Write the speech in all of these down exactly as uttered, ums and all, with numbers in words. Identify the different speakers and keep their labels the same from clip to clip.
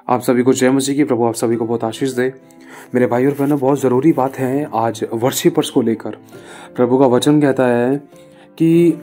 Speaker 1: आप सभी को जय मसीह की। प्रभु आप सभी को बहुत आशीष दे। मेरे भाई और बहनों, बहुत ज़रूरी बात है आज वर्शिपर्स को लेकर। प्रभु का वचन कहता है कि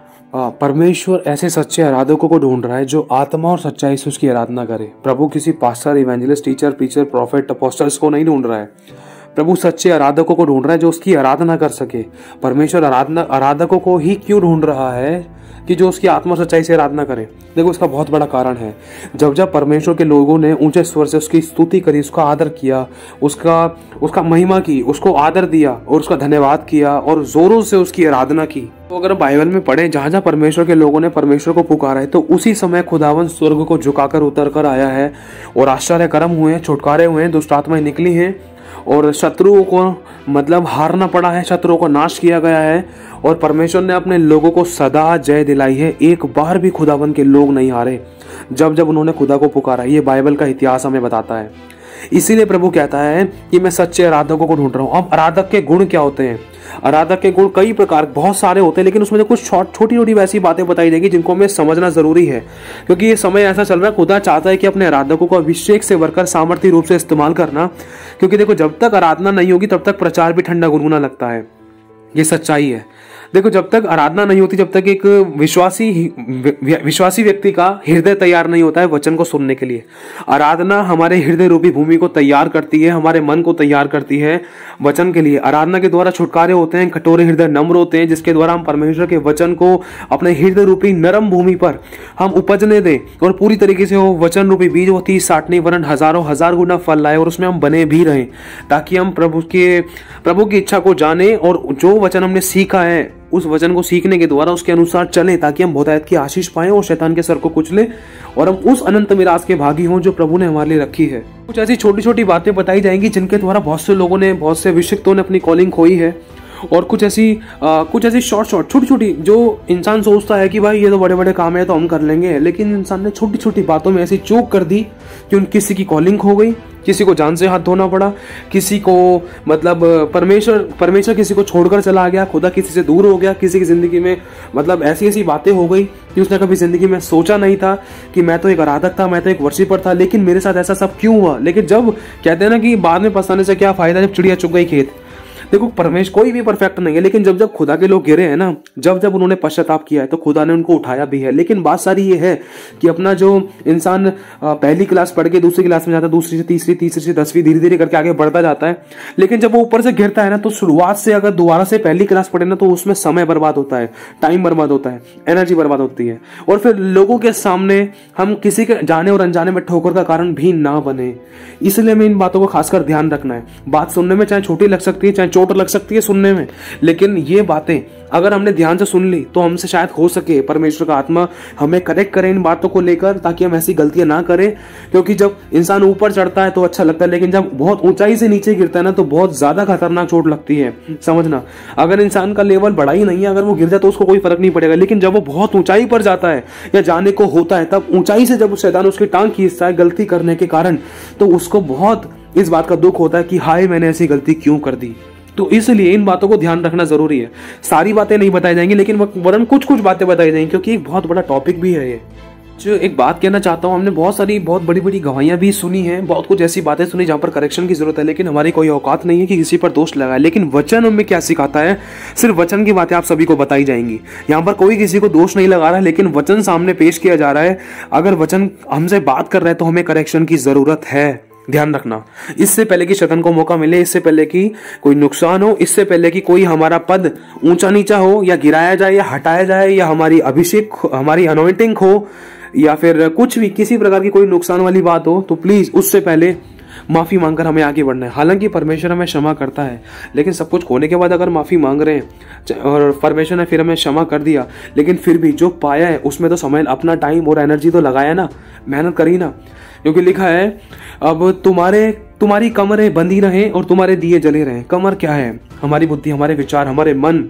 Speaker 1: परमेश्वर ऐसे सच्चे आराधकों को ढूंढ रहा है जो आत्मा और सच्चाई से उसकी आराधना करे। प्रभु किसी pastor, evangelist, teacher, preacher, prophet, apostles को नहीं ढूंढ रहा है। प्रभु सच्चे आराधकों को ढूंढ रहा है जो उसकी आराधना कर सके। परमेश्वर आराधना आराधकों को ही क्यों ढूंढ रहा है कि जो उसकी आत्मा सच्चाई से आराधना करें। देखो, इसका बहुत बड़ा कारण है। जब जब परमेश्वर के लोगों ने ऊंचे स्वर से उसकी स्तुति करी, उसका आदर किया, उसका उसका महिमा की, उसको आदर दिया और उसका धन्यवाद किया और जोरों से उसकी आराधना की, तो अगर बाइबल में पढ़े जहां जहां परमेश्वर के लोगों ने परमेश्वर को पुकारा है, तो उसी समय खुदावन स्वर्ग को झुकाकर उतर कर आया है और आश्चर्य कर्म हुए, छुटकारे हुए, दुष्ट आत्माएं निकली हैं और शत्रुओं को मतलब हारना पड़ा है, शत्रुओं को नाश किया गया है और परमेश्वर ने अपने लोगों को सदा जय दिलाई है। एक बार भी खुदावन के लोग नहीं हारे जब जब उन्होंने खुदा को पुकारा। ये बाइबल का इतिहास हमें बताता है। इसीलिए प्रभु कहता है कि मैं सच्चे आराधकों को ढूंढ रहा हूं। अब आराधक के गुण क्या होते हैं? आराधक के गुण कई प्रकार, बहुत सारे होते हैं, लेकिन उसमें कुछ छोटी छोटी वैसी बातें बताई जाएगी जिनको हमें समझना जरूरी है, क्योंकि ये समय ऐसा चल रहा है। खुदा चाहता है कि अपने आराधकों को अभिषेक से भरकर सामर्थ्य रूप से इस्तेमाल करना, क्योंकि देखो, जब तक आराधना नहीं होगी तब तक प्रचार भी ठंडा गुनगुना लगता है। ये सच्चाई है। देखो, जब तक आराधना नहीं होती, जब तक एक विश्वासी विश्वासी व्यक्ति का हृदय तैयार नहीं होता है वचन को सुनने के लिए। आराधना हमारे हृदय रूपी भूमि को तैयार करती है, हमारे मन को तैयार करती है वचन के लिए। आराधना के द्वारा छुटकारे होते हैं, कठोरे हृदय नम्र होते हैं, जिसके द्वारा हम परमेश्वर के वचन को अपने हृदय रूपी नरम भूमि पर हम उपजने दें और पूरी तरीके से वो वचन रूपी बीज वो तीस साठ नहीं वरन हजारों हजार गुना फल लाए और उसमें हम बने भी रहें, ताकि हम प्रभु के प्रभु की इच्छा को जाने और जो वचन हमने सीखा है उस वचन को सीखने के द्वारा उसके अनुसार चले, ताकि हम बहुतायत की आशीष पाएं और शैतान के सर को कुचले और हम उस अनंत मिरास के भागी हों जो प्रभु ने हमारे लिए रखी है। कुछ ऐसी छोटी छोटी बातें बताई जाएंगी जिनके द्वारा बहुत से लोगों ने, बहुत से अभिषिक्तों ने अपनी कॉलिंग खोई है, और कुछ ऐसी आ, कुछ ऐसी शॉर्ट शॉर्ट छोटी छोटी जो इंसान सोचता है कि भाई ये तो बड़े बड़े काम है तो हम कर लेंगे, लेकिन इंसान ने छोटी छोटी बातों में ऐसी चूक कर दी कि उन किसी की कॉलिंग खो गई, किसी को जान से हाथ धोना पड़ा, किसी को मतलब परमेश्वर परमेश्वर किसी को छोड़कर चला गया, खुदा किसी से दूर हो गया, किसी की जिंदगी में मतलब ऐसी ऐसी बातें हो गई कि उसने कभी जिंदगी में सोचा नहीं था कि मैं तो एक आराधक था, मैं तो एक वर्शिपर था, लेकिन मेरे साथ ऐसा सब क्यों हुआ। लेकिन जब कहते हैं ना कि बाद में पछताने से क्या फायदा, जब चिड़िया चुग गई खेत। देखो, परमेश्वर कोई भी परफेक्ट नहीं है, लेकिन जब जब खुदा के लोग गिरे हैं ना, जब जब उन्होंने पश्चाताप किया है तो खुदा ने उनको उठाया भी है। लेकिन बात सारी ये है कि अपना जो इंसान पहली क्लास पढ़ के दूसरी क्लास में जाता है, दूसरी से तीसरी, तीसरी से दसवीं, धीरे धीरे करके आगे बढ़ता जाता है, लेकिन जब वो ऊपर से गिरता है ना, तो शुरुआत से अगर दोबारा से पहली क्लास पढ़े ना, तो उसमें समय बर्बाद होता है, टाइम बर्बाद होता है, एनर्जी बर्बाद होती है, और फिर लोगों के सामने हम किसी के जाने और अनजाने में ठोकर का कारण भी ना बने। इसलिए हमें इन बातों को खासकर ध्यान रखना है। बात सुनने में चाहे छोटी लग सकती है, चाहे चोट लग सकती है सुनने में, लेकिन ये बातें अगर हमने ध्यान से सुन ली तो हमसे शायद हो सके परमेश्वर का आत्मा हमें करेक्ट करे इन बातों को लेकर, ताकि हम ऐसी गलतियां ना करें। क्योंकि जब इंसान ऊपर चढ़ता है तो अच्छा लगता है, लेकिन जब बहुत ऊंचाई से नीचे गिरता है ना, तो बहुत ज्यादा खतरनाक चोट लगती है। समझना, अगर इंसान का लेवल बड़ा ही नहीं है, अगर वो गिर जाए तो उसको कोई फर्क नहीं पड़ेगा, लेकिन जब वो बहुत ऊंचाई पर जाता है या जाने को होता है, तब ऊंचाई से जब शैतान उसकी टांग खींचता है गलती करने के कारण, तो उसको बहुत इस बात का दुख होता है कि हाय, मैंने ऐसी गलती क्यों कर दी। तो इसलिए इन बातों को ध्यान रखना जरूरी है। सारी बातें नहीं बताई जाएंगी, लेकिन वरन कुछ कुछ बातें बताई जाएंगी, क्योंकि एक बहुत बड़ा टॉपिक भी है ये। जो एक बात कहना चाहता हूँ, हमने बहुत सारी बहुत बड़ी बड़ी गवाहियां भी सुनी हैं, बहुत कुछ ऐसी बातें सुनी जहां पर करेक्शन की जरूरत है, लेकिन हमारी कोई औकात नहीं है कि किसी पर दोष लगाए। लेकिन वचन हमें क्या सिखाता है, सिर्फ वचन की बातें आप सभी को बताई जाएंगी। यहाँ पर कोई किसी को दोष नहीं लगा रहा है, लेकिन वचन सामने पेश किया जा रहा है। अगर वचन हमसे बात कर रहा है तो हमें करेक्शन की जरूरत है। ध्यान रखना, इससे पहले कि शैतान को मौका मिले, इससे पहले कि कोई नुकसान हो, इससे पहले कि कोई हमारा पद ऊंचा नीचा हो या गिराया जाए या हटाया जाए, या हमारी अभिषेक, हमारी अनॉइंटिंग हो, या फिर कुछ भी किसी प्रकार की कोई नुकसान वाली बात हो, तो प्लीज उससे पहले माफी मांगकर हमें आगे बढ़ना है। हालांकि परमेश्वर हमें क्षमा करता है, लेकिन सब कुछ होने के बाद अगर माफी मांग रहे हैं और परमेश्वर ने फिर हमें क्षमा कर दिया, लेकिन फिर भी जो पाया है उसमें तो समय, अपना टाइम और एनर्जी तो लगाया ना, मेहनत करी ना। क्योंकि लिखा है, अब तुम्हारे तुम्हारी कमरें बंधी रहें और तुम्हारे दिए जले रहें। कमर क्या है? हमारी बुद्धि, हमारे विचार, हमारे मन।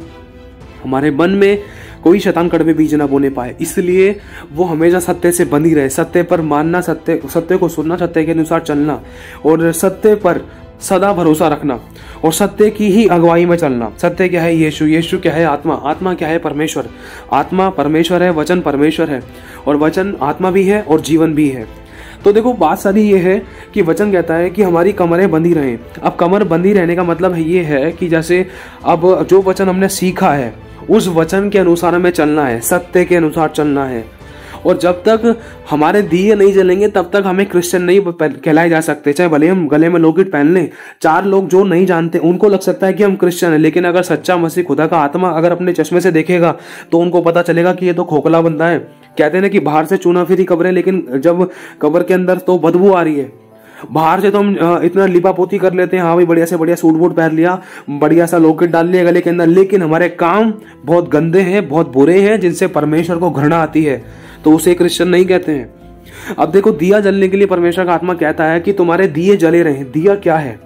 Speaker 1: हमारे मन में कोई शैतान कड़वे बीज ना बोने पाए, इसलिए वो हमेशा सत्य से बंधी रहे, सत्य पर मानना, सत्य सत्य को सुनना, सत्य के अनुसार चलना और सत्य पर सदा भरोसा रखना और सत्य की ही अगुवाई में चलना। सत्य क्या है? यीशु। यीशु क्या है? आत्मा। आत्मा क्या है? परमेश्वर। आत्मा परमेश्वर है, वचन परमेश्वर है और वचन आत्मा भी है और जीवन भी है। तो देखो बात सारी ये है कि वचन कहता है कि हमारी कमरें बंधी रहें। अब कमर बंधी रहने का मतलब ये है कि जैसे अब जो वचन हमने सीखा है उस वचन के अनुसार हमें चलना है, सत्य के अनुसार चलना है। और जब तक हमारे दिए नहीं जलेंगे तब तक हमें क्रिश्चियन नहीं कहलाए जा सकते। चाहे भले हम गले में लॉकेट पहन लें, चार लोग जो नहीं जानते उनको लग सकता है कि हम क्रिश्चियन हैं, लेकिन अगर सच्चा मसीह खुदा का आत्मा अगर अपने चश्मे से देखेगा तो उनको पता चलेगा कि ये तो खोखला बंदा है। कहते हैं ना कि बाहर से चूना फिरी कब्रें, लेकिन जब कब्र के अंदर तो बदबू आ रही है। बाहर से तो हम इतना लिपापोती कर लेते हैं, हाँ भाई बढ़िया से बढ़िया सूट वूट पहन लिया, बढ़िया सा लॉकेट डाल लिया गले के अंदर, लेकिन हमारे काम बहुत गंदे हैं, बहुत बुरे हैं, जिनसे परमेश्वर को घृणा आती है, तो उसे क्रिश्चियन नहीं कहते हैं। अब देखो दिया जलने के लिए परमेश्वर का आत्मा कहता है कि तुम्हारे दिए जले रहे। दिया क्या है?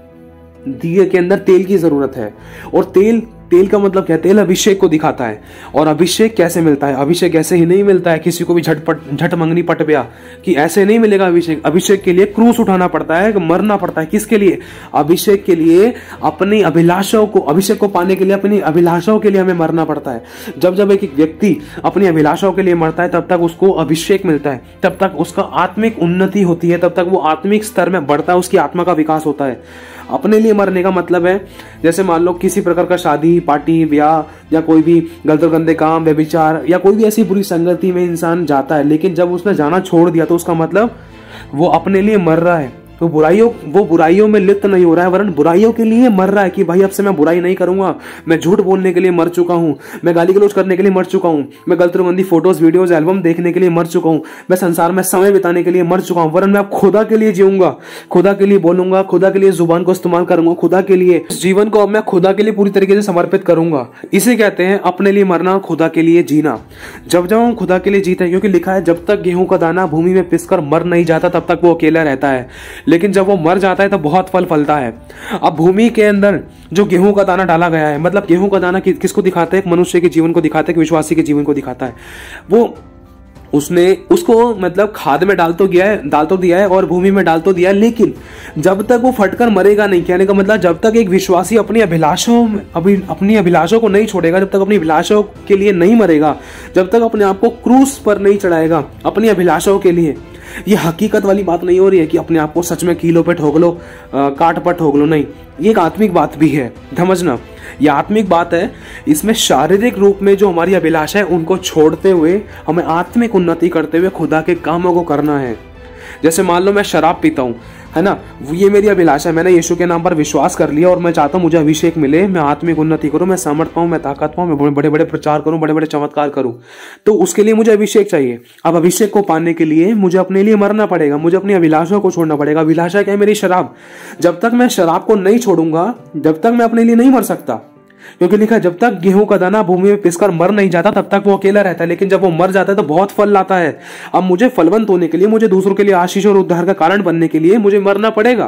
Speaker 1: दिए के अंदर तेल की जरूरत है। और तेल तेल का मतलब क्या है? तेल अभिषेक को दिखाता है। और अभिषेक कैसे मिलता है? अभिषेक ऐसे ही नहीं मिलता है किसी को भी झटपट झट मंगनी पट गया कि ऐसे नहीं मिलेगा अभिषेक। अभिषेक के लिए क्रूस उठाना पड़ता है, मरना पड़ता है। किसके लिए? अभिषेक के लिए, अपनी अभिलाषाओं को, अभिषेक को पाने के लिए अपनी अभिलाषाओं के लिए हमें मरना पड़ता है। जब जब एक व्यक्ति अपनी अभिलाषाओं के लिए मरता है तब तक उसको अभिषेक मिलता है, तब तक उसका आत्मिक उन्नति होती है, तब तक वो आत्मिक स्तर में बढ़ता है, उसकी आत्मा का विकास होता है। अपने लिए मरने का मतलब है जैसे मान लो किसी प्रकार का शादी पार्टी ब्याह या कोई भी गलत गंदे काम व्यभिचार या कोई भी ऐसी बुरी संगति में इंसान जाता है, लेकिन जब उसने जाना छोड़ दिया तो उसका मतलब वो अपने लिए मर रहा है। तो बुराइयों वो बुराइयों में लिप्त नहीं हो रहा है, वरन बुराइयों के लिए मर रहा है कि भाई अब से मैं बुराई नहीं करूंगा, मैं झूठ बोलने के लिए मर चुका हूं, मैं गाली गलौज करने के लिए मर चुका हूं, मैं गलत गंदी फोटोज वीडियोज एल्बम देखने के लिए मर चुका हूं, मैं संसार में समय बिताने के लिए मर चुका हूं, वरन मैं अब खुदा के लिए जीऊंगा, खुदा के लिए बोलूंगा, खुदा के लिए जुबान को इस्तेमाल करूंगा, खुदा के लिए जीवन को अब मैं खुदा के लिए पूरी तरीके से समर्पित करूंगा। इसे कहते हैं अपने लिए मरना, खुदा के लिए जीना। जब जब हम खुदा के लिए जीते हैं, क्योंकि लिखा है जब तक गेहूं का दाना भूमि में पिसकर मर नहीं जाता तब तक वो अकेला रहता है, लेकिन जब वो मर जाता है तो बहुत फल फलता है। अब भूमि के अंदर जो गेहूं का दाना डाला गया है, मतलब गेहूं का दाना कि, किसको दिखाता है? एक मनुष्य के जीवन को दिखाता है, एक विश्वासी के जीवन को दिखाता है। वो उसने उसको मतलब खाद में डाल तो गया है, डाल तो दिया है और भूमि में डाल तो दिया है, लेकिन जब तक वो फटकर मरेगा नहीं। कहने का मतलब जब तक एक विश्वासी अपनी अभिलाषाओं अभी अपनी अभिलाषाओं को नहीं छोड़ेगा, जब तक अपनी अभिलाषाओं के लिए नहीं मरेगा, जब तक अपने आप को क्रूस पर नहीं चढ़ाएगा अपनी अभिलाषाओं के लिए। ये हकीकत वाली बात नहीं हो रही है कि अपने आप को सच में कीलो पे ठोक लो, काट पर ठोक लो, नहीं। ये एक आत्मिक बात भी है, समझना। ये आत्मिक बात है। इसमें शारीरिक रूप में जो हमारी अभिलाषा है उनको छोड़ते हुए हमें आत्मिक उन्नति करते हुए खुदा के कामों को करना है। जैसे मान लो मैं शराब पीता हूँ, है ना, ये मेरी अभिलाषा है, मैंने यीशु के नाम पर विश्वास कर लिया और मैं चाहता हूँ मुझे अभिषेक मिले, मैं आत्मिक उन्नति करूँ, मैं सामर्थ पाऊँ, मैं ताकत पाऊँ, मैं बड़े बड़े प्रचार करूँ, बड़े बड़े चमत्कार करूँ, तो उसके लिए मुझे अभिषेक चाहिए। अब अभिषेक को पाने के लिए मुझे अपने लिए मरना पड़ेगा, मुझे अपनी अभिलाषा को छोड़ना पड़ेगा। अभिलाषा क्या है? मेरी शराब। जब तक मैं शराब को नहीं छोड़ूंगा जब तक मैं अपने लिए नहीं मर सकता, क्योंकि लिखा है जब तक गेहूं का दाना भूमि में पिसकर मर नहीं जाता तब तक वो अकेला रहता है, लेकिन जब वो मर जाता है तो बहुत फल लाता है। अब मुझे फलवंत होने के लिए, मुझे दूसरों के लिए आशीष और उद्धार का कारण बनने के लिए मुझे मरना पड़ेगा।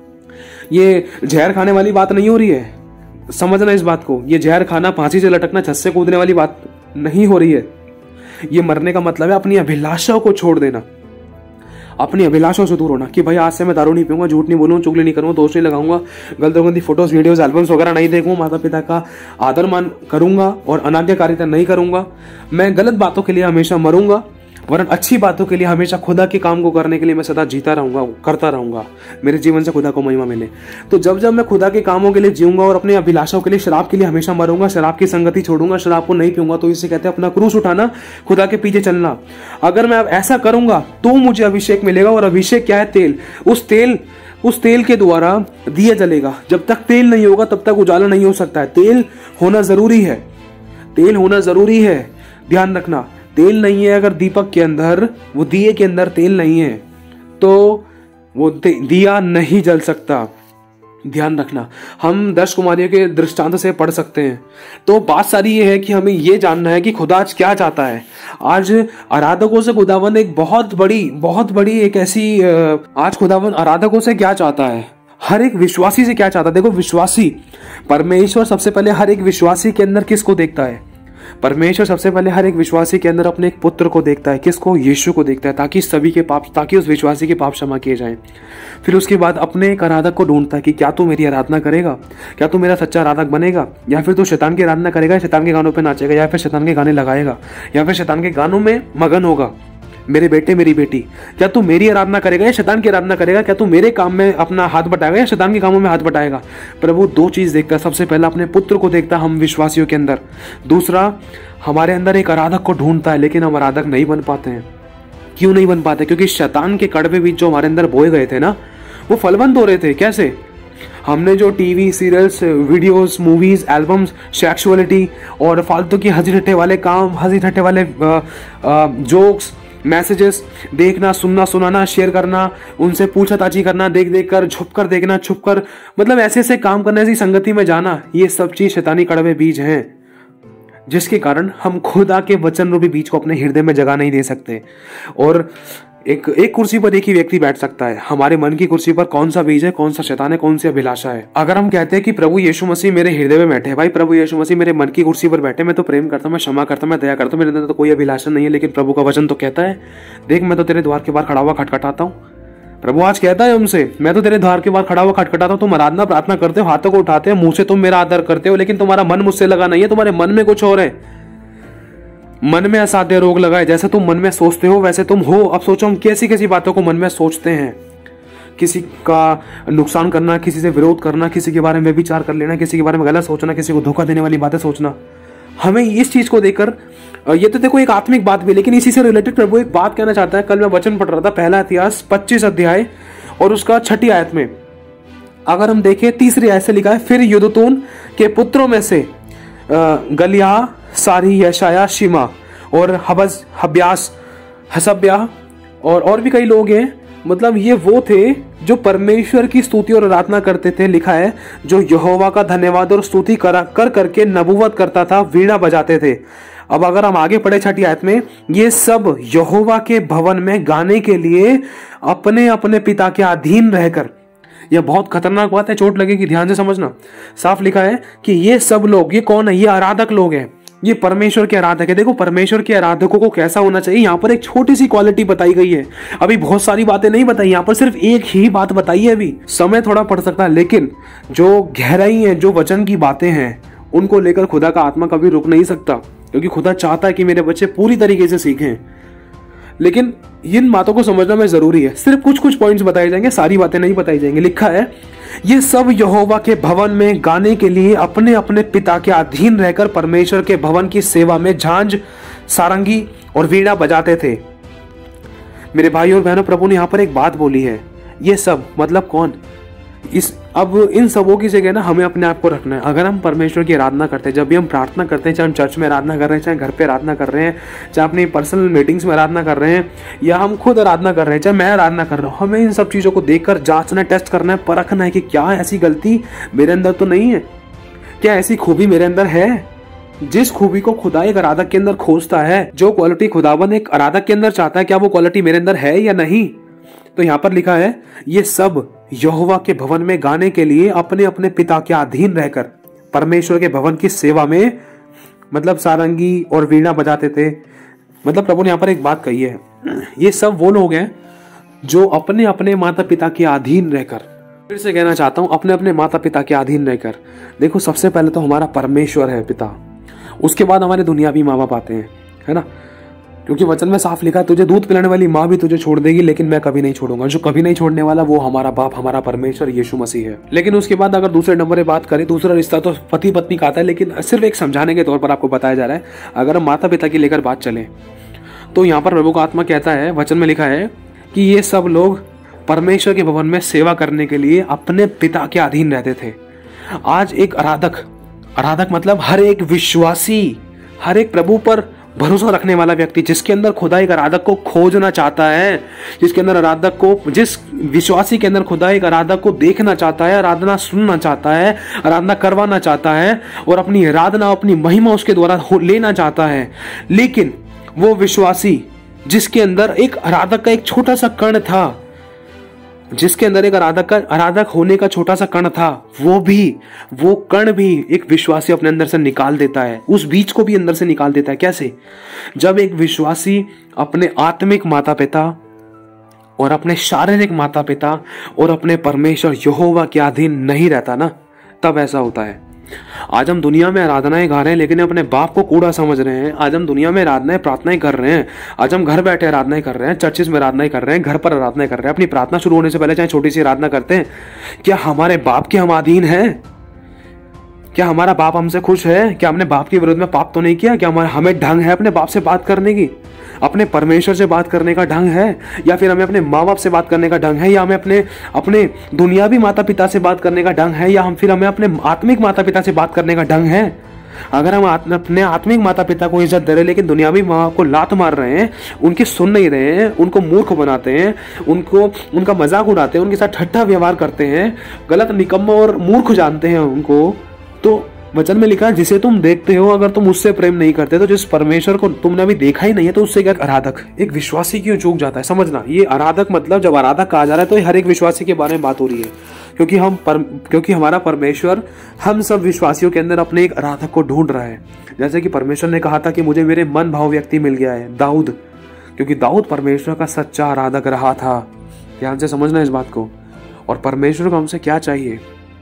Speaker 1: ये जहर खाने वाली बात नहीं हो रही है, समझना इस बात को। ये जहर खाना, फांसी से लटकना, छत से कूदने वाली बात नहीं हो रही है। ये मरने का मतलब है अपनी अभिलाषाओं को छोड़ देना, अपनी अभिलाषाओं से दूर होना कि भाई आज से मैं दारू नहीं पीऊंगा, झूठ नहीं बोलूंगा, चुगली नहीं करूंगा, दोस्त नहीं लगाऊंगा, गलत गंदी फोटोज वीडियोस एल्बम्स वगैरह नहीं देखूंगा, माता पिता का आदर मान करूंगा और अनाज्ञाकारिता नहीं करूंगा। मैं गलत बातों के लिए हमेशा मरूंगा, वरन अच्छी बातों के लिए हमेशा खुदा के काम को करने के लिए मैं सदा जीता रहूंगा, करता रहूंगा, मेरे जीवन से खुदा को महिमा मिले। तो जब जब मैं खुदा के कामों के लिए जीऊंगा और अपनी अभिलाषाओं के लिए, शराब के लिए हमेशा मरूंगा, शराब की संगति छोड़ूंगा, शराब को नहीं पीऊंगा, तो इसे कहते हैं अपना क्रूस उठाना, खुदा के पीछे चलना। अगर मैं अब ऐसा करूंगा तो मुझे अभिषेक मिलेगा। और अभिषेक क्या है? तेल। उस तेल उस तेल के द्वारा दिया जलेगा। जब तक तेल नहीं होगा तब तक उजाला नहीं हो सकता है। तेल होना जरूरी है, तेल होना जरूरी है, ध्यान रखना। तेल नहीं है अगर दीपक के अंदर, वो दिए के अंदर तेल नहीं है तो वो दिया नहीं जल सकता, ध्यान रखना। हम दस कुमारियों के दृष्टांत से पढ़ सकते हैं। तो बात सारी ये है कि हमें ये जानना है कि खुदा आज क्या चाहता है। आज आराधकों से खुदावन एक बहुत बड़ी बहुत बड़ी एक ऐसी आज खुदावन आराधकों से क्या चाहता है, हर एक विश्वासी से क्या चाहता है। देखो विश्वासी, परमेश्वर सबसे पहले हर एक विश्वासी के अंदर किसको देखता है? परमेश्वर सबसे पहले हर एक विश्वासी के अंदर अपने एक पुत्र को देखता है। किसको? यीशु को देखता है, ताकि सभी के पाप, ताकि उस विश्वासी के पाप क्षमा किए जाएं। फिर उसके बाद अपने एक आराधक को ढूंढता है कि क्या तू मेरी आराधना करेगा, क्या तू मेरा सच्चा आराधक बनेगा, या फिर तू शैतान की आराधना करेगा, शैतान के गानों पर नाचेगा, या फिर शैतान के गाने लगाएगा, या फिर शैतान के गानों में मगन होगा। मेरे बेटे मेरी बेटी, क्या तू मेरी आराधना करेगा या शैतान की आराधना करेगा? क्या तू मेरे काम में अपना हाथ बटाएगा या शैतान के कामों में हाथ बटाएगा? प्रभु दो चीज देखता है, सबसे पहला अपने पुत्र को देखता है हम विश्वासियों के अंदर, दूसरा हमारे अंदर एक आराधक को ढूंढता है, लेकिन हम आराधक नहीं बन पाते हैं। क्यों नहीं बन पाते? क्योंकि शैतान के कड़वे बीज जो हमारे अंदर बोए गए थे ना, वो फलवंत हो रहे थे। कैसे? हमने जो TV serials, videos, movies, albums, sexuality और फालतू की हंसी ठट्टे वाले काम, हंसी ठट्टे वाले जोक्स, मैसेजेस देखना, सुनना, सुनाना, शेयर करना, उनसे पूछताछी करना, देख देख कर, छुप कर देखना, छुप कर, मतलब ऐसे ऐसे काम करने, ऐसी संगति में जाना, ये सब चीज शैतानी कड़वे बीज हैं, जिसके कारण हम खुदा के वचन रूपी बीज को अपने हृदय में जगह नहीं दे सकते। और एक एक कुर्सी पर एक ही व्यक्ति बैठ सकता है। हमारे मन की कुर्सी पर कौन सा बीज है, कौन सा शैतान है, कौन सी अभिलाषा है? अगर हम कहते हैं कि प्रभु यीशु मसीह मेरे हृदय में बैठे, भाई प्रभु यीशु मसीह मेरे मन की कुर्सी पर बैठे, मैं तो प्रेम करता हूं, मैं क्षमा करता हूं, मैं दया करता हूं, मेरे अंदर तो कोई अभिलाषा नहीं है, लेकिन प्रभु का वचन तो कहता है, देख मैं तो तेरे द्वार के बाहर खड़ा हुआ खटखटाता हूं। प्रभु आज कहता है हमसे, मैं तो तेरे द्वार के बाहर खड़ा हुआ खटखटाता हूं। तुम आराधना प्रार्थना करते हो, हाथों को उठाते हो, मुंह से तुम मेरा आदर करते हो, लेकिन तुम्हारा मन मुझसे लगा नहीं है, तुम्हारे मन में कुछ और है। मन में असाध्य रोग लगा है। जैसे तुम मन में सोचते हो वैसे तुम हो। अब सोचो हम कैसी कैसी बातों को मन में सोचते हैं, किसी का नुकसान करना, किसी से विरोध करना, किसी के बारे में विचार कर लेना, किसी के बारे में गलत सोचना, किसी को धोखा देने वाली बातें सोचना। हमें इस चीज को देखकर, ये तो देखो एक आत्मिक बात भी, लेकिन इसी से रिलेटेड प्रभु एक बात कहना चाहता है। कल मैं वचन पढ़ रहा था, पहला इतिहास पच्चीस अध्याय और उसका छठी आयत में अगर हम देखें, तीसरी आयत से लिखा है, फिर यदूतून के पुत्रों में से गलियाह, सारी, यशाया, शिमा और हबज, हब्यास, हसब्या और और भी कई लोग हैं। मतलब ये वो थे जो परमेश्वर की स्तुति और आराधना करते थे। लिखा है जो यहोवा का धन्यवाद और स्तुति कर कर करके नबूवत करता था, वीणा बजाते थे। अब अगर हम आगे पढ़े छठी आयत में, ये सब यहोवा के भवन में गाने के लिए अपने अपने पिता के अधीन रहकर, यह बहुत खतरनाक बात है, चोट लगेगी, ध्यान से समझना। साफ लिखा है कि ये सब लोग, ये कौन है? ये आराधक लोग हैं, ये परमेश्वर के आराधक है। देखो परमेश्वर के आराधकों को कैसा होना चाहिए, यहाँ पर एक छोटी सी क्वालिटी बताई गई है। अभी बहुत सारी बातें नहीं बताई, यहाँ पर सिर्फ एक ही बात बताई है। अभी समय थोड़ा पड़ सकता है, लेकिन जो गहराई है, जो वचन की बातें हैं, उनको लेकर खुदा का आत्मा कभी रुक नहीं सकता, क्योंकि खुदा चाहता है कि मेरे बच्चे पूरी तरीके से सीखें। लेकिन इन बातों को समझना में जरूरी है। सिर्फ कुछ कुछ पॉइंट्स बताए जाएंगे, सारी बातें नहीं बताई जाएंगी। लिखा है ये सब यहोवा के भवन में गाने के लिए अपने अपने पिता के अधीन रहकर परमेश्वर के भवन की सेवा में झांझ, सारंगी और वीणा बजाते थे। मेरे भाई और बहनों, प्रभु ने यहाँ पर एक बात बोली है, ये सब मतलब कौन? इस अब इन सबों की जगह ना हमें अपने आप को रखना है। अगर हम परमेश्वर की आराधना करते हैं, जब भी हम प्रार्थना करते हैं, चाहे हम चर्च में आराधना कर रहे हैं, चाहे घर पे आराधना कर रहे हैं, चाहे अपनी पर्सनल मीटिंग्स में आराधना कर रहे हैं, या हम खुद आराधना कर रहे हैं, चाहे मैं आराधना कर रहा हूँ, हमें इन सब चीज़ों को देखकर जांचना, टेस्ट करना है, परखना है कि क्या ऐसी गलती मेरे अंदर तो नहीं है, क्या ऐसी खूबी मेरे अंदर है जिस खूबी को खुदा एक आराधक के अंदर खोजता है, जो क्वालिटी खुदावन एक आराधक के अंदर चाहता है, क्या वो क्वालिटी मेरे अंदर है या नहीं। तो यहाँ पर लिखा है ये सब यहोवा के भवन में गाने के लिए अपने अपने पिता के अधीन रहकर परमेश्वर के भवन की सेवा में, मतलब सारंगी और वीणा बजाते थे। मतलब प्रभु ने यहाँ पर एक बात कही है, ये सब वो लोग हैं जो अपने अपने माता पिता के अधीन रहकर, फिर से कहना चाहता हूं, अपने अपने माता पिता के अधीन रहकर। देखो सबसे पहले तो हमारा परमेश्वर है पिता, उसके बाद हमारे दुनियावी माँ बाप आते हैं, है ना, क्योंकि वचन में साफ लिखा है तुझे दूध पिलाने वाली माँ भी तुझे छोड़ देगी, लेकिन मैं कभी नहीं छोड़ूंगा। जो कभी नहीं छोड़ने वाला वो हमारा बाप, हमारा परमेश्वर यीशु मसीह है। लेकिन उसके बाद अगर दूसरे नंबर पे बात करें, दूसरा रिश्ता तो पति पत्नी का आता है, लेकिन सिर्फ एक समझाने के तौर पर आपको बताया जा रहा है। अगर हम माता पिता की लेकर बात चले तो यहाँ पर प्रभु का आत्मा कहता है, वचन में लिखा है कि ये सब लोग परमेश्वर के भवन में सेवा करने के लिए अपने पिता के अधीन रहते थे। आज एक आराधक, आराधक मतलब हर एक विश्वासी, हर एक प्रभु पर भरोसा रखने वाला व्यक्ति, जिसके अंदर खुदा एक आराधक को खोजना चाहता है, जिसके अंदर आराधक को, जिस विश्वासी के अंदर खुदा एक आराधक को देखना चाहता है, आराधना सुनना चाहता है, आराधना करवाना चाहता है और अपनी आराधना, अपनी महिमा उसके द्वारा लेना चाहता है। लेकिन वो विश्वासी जिसके अंदर एक आराधक का एक छोटा सा कण था, जिसके अंदर एक आराधक का आराधक होने का छोटा सा कण था, वो भी वो कण भी एक विश्वासी अपने अंदर से निकाल देता है, उस बीज को भी अंदर से निकाल देता है। कैसे? जब एक विश्वासी अपने आत्मिक माता पिता और अपने शारीरिक माता पिता और अपने परमेश्वर यहोवा के अधीन नहीं रहता ना, तब ऐसा होता है। आज हम दुनिया में आराधनाएं गा रहे हैं लेकिन अपने बाप को कूड़ा समझ रहे हैं। आज हम दुनिया में आराधनाएं प्रार्थनाएं कर रहे हैं, आज हम घर बैठे आराधनाएं कर रहे हैं, चर्चिस में आराधनाएं कर रहे हैं, घर पर आराधनाएं कर रहे हैं। अपनी प्रार्थना शुरू होने से पहले चाहे छोटी सी आराधना करते हैं। क्या हमारे बाप के हम अधीन हैं? क्या हमारा बाप हमसे खुश है? क्या हमने बाप के विरोध में पाप तो नहीं किया? क्या हमारा हमें ढंग है अपने बाप से बात करने की, अपने परमेश्वर से बात करने का ढंग है? या फिर हमें अपने माँ बाप से बात करने का ढंग है? या हमें अपने अपने दुनियावी माता पिता से बात करने का ढंग है? या हम फिर हमें अपने आत्मिक माता पिता से बात करने का ढंग है? अगर हम अपने आत्मिक माता पिता को इज्जत दे रहे हैं लेकिन दुनियावी माँ बाप को लात मार रहे हैं, उनकी सुन नहीं रहे हैं, उनको मूर्ख बनाते हैं, उनको उनका मजाक उड़ाते हैं, उनके साथ ठट्ठा व्यवहार करते हैं, गलत निकम्मा और मूर्ख जानते हैं उनको, तो वचन में लिखा है जिसे तुम देखते हो अगर तुम उससे प्रेम नहीं करते तो जिस परमेश्वर को तुमने अभी देखा ही नहीं है तो उससे क्या आराधक। एक विश्वासी क्यों चूक जाता है? समझना, ये आराधक मतलब जब आराधक कहा जा रहा है तो हर एक विश्वासी के बारे में बात हो रही है, क्योंकि हम पर, क्योंकि हमारा परमेश्वर हम सब विश्वासियों के अंदर अपने एक आराधक को ढूंढ रहा है। जैसे कि परमेश्वर ने कहा था कि मुझे मेरे मन भाव व्यक्ति मिल गया है, दाऊद, क्योंकि दाऊद परमेश्वर का सच्चा आराधक रहा था। ध्यान से समझना इस बात को। और परमेश्वर को हमसे क्या चाहिए?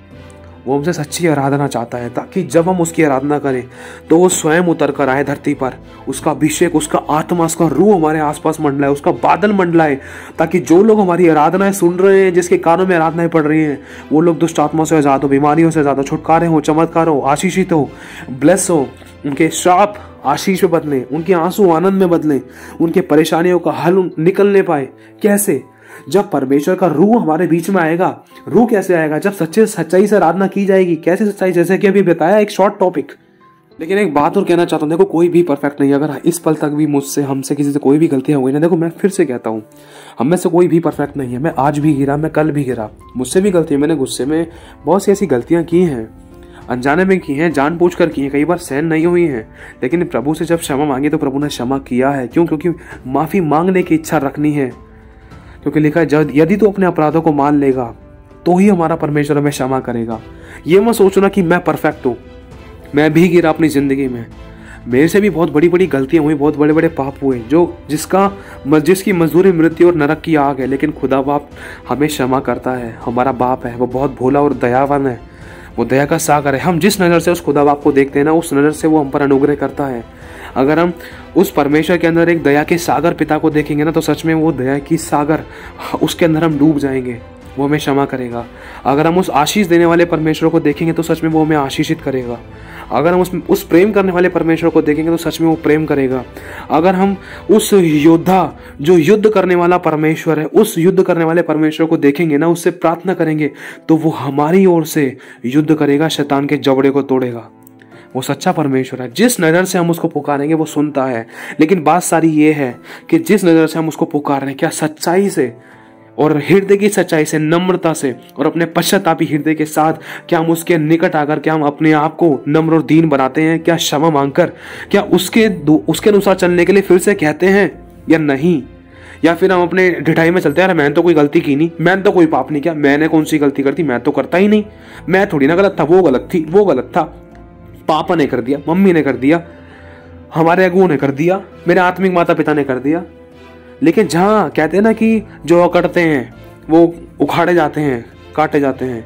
Speaker 1: वो हमसे सच्ची आराधना चाहता है, ताकि जब हम उसकी आराधना करें तो वो स्वयं उतर कर आए धरती पर, उसका अभिषेक, उसका आत्मा, उसका रूह हमारे आसपास मंडलाए, उसका बादल मंडलाए, ताकि जो लोग हमारी आराधनाएं सुन रहे हैं, जिसके कानों में आराधनाएं पड़ रही हैं, वो लोग दुष्ट आत्मा से आजाद हो, बीमारियों से आजाद हो, छुटकारे हो, चमत्कार हो, आशीषित हो, ब्लेस हो, उनके श्राप आशीष में बदलें, उनके आंसू आनंद में बदलें, उनके परेशानियों का हल निकलने पाए। कैसे? जब परमेश्वर का रूह हमारे बीच में आएगा। रूह कैसे आएगा? जब सच्चे सच्चाई से आराधना की जाएगी। कैसे सच्चाई? जैसे कि अभी बताया, एक शॉर्ट टॉपिक। लेकिन एक बात और कहना चाहता हूँ, देखो कोई भी परफेक्ट नहीं है। अगर इस पल तक भी मुझसे, हमसे, किसी से कोई भी गलतियां हुई ना, देखो मैं फिर से कहता हूँ, हम में से कोई भी परफेक्ट नहीं है। मैं आज भी गिरा, मैं कल भी गिरा, मुझसे भी गलती है। मैंने गुस्से में बहुत सी ऐसी गलतियां की हैं, अनजाने में की हैं, जानबूझकर की हैं, कई बार सहन नहीं हुई हैं। लेकिन प्रभु से जब क्षमा मांगी तो प्रभु ने क्षमा किया है। क्यों? क्योंकि माफी मांगने की इच्छा रखनी है। क्योंकि लिखा है जब यदि तो अपने अपराधों को मान लेगा तो ही हमारा परमेश्वर हमें क्षमा करेगा। ये मत सोचना कि मैं परफेक्ट हूँ, मैं भी गिरा अपनी जिंदगी में, मेरे से भी बहुत बड़ी बड़ी गलतियां हुई, बहुत बड़े बड़े पाप हुए, जो जिसका जिसकी मजदूरी मृत्यु और नरक की आग है। लेकिन खुदा बाप हमें क्षमा करता है। हमारा बाप है, वो बहुत भोला और दयावान है, वो दया का सागर है। हम जिस नज़र से उस खुदा बाप को देखते हैं ना, उस नज़र से वो हम पर अनुग्रह करता है। अगर हम उस परमेश्वर के अंदर एक दया के सागर पिता को देखेंगे ना, तो सच में वो दया की सागर, उसके अंदर हम डूब जाएंगे। वो हमें क्षमा करेगा। अगर हम उस आशीष देने वाले परमेश्वर को देखेंगे तो सच में वो हमें आशीषित करेगा। अगर हम उस उस प्रेम करने वाले परमेश्वर को देखेंगे तो सच में वो प्रेम करेगा। अगर हम उस योद्धा, जो युद्ध करने वाला परमेश्वर है, उस युद्ध करने वाले परमेश्वर को देखेंगे ना, उससे प्रार्थना करेंगे तो वो हमारी ओर से युद्ध करेगा, शैतान के जबड़े को तोड़ेगा। वो सच्चा परमेश्वर है। जिस नज़र से हम उसको पुकारेंगे वो सुनता है। लेकिन बात सारी ये है कि जिस नज़र से हम उसको पुकार रहे हैं, क्या सच्चाई से और हृदय की सच्चाई से, नम्रता से और अपने पश्चातापी हृदय के साथ क्या हम उसके निकट आकर, क्या हम अपने आप को नम्र और दीन बनाते हैं? क्या क्षमा मांगकर, क्या उसके उसके अनुसार चलने के लिए फिर से कहते हैं या नहीं? या फिर हम अपने ढिठाई में चलते हैं, यार मैंने तो कोई गलती की नहीं, मैंने तो कोई पाप नहीं किया, मैंने कौन सी गलती करती, मैं तो करता ही नहीं, मैं थोड़ी ना गलत था, वो गलत थी, वो गलत था, पापा ने कर दिया, मम्मी ने कर दिया, हमारे अगुओं ने कर दिया, मेरे आत्मिक माता पिता ने कर दिया। लेकिन जहाँ कहते हैं ना कि जो अकड़ते हैं वो उखाड़े जाते हैं, काटे जाते हैं,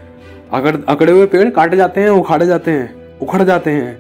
Speaker 1: अगड़ अकड़े हुए पेड़ काटे जाते हैं, उखाड़े जाते हैं, उखड़ जाते हैं।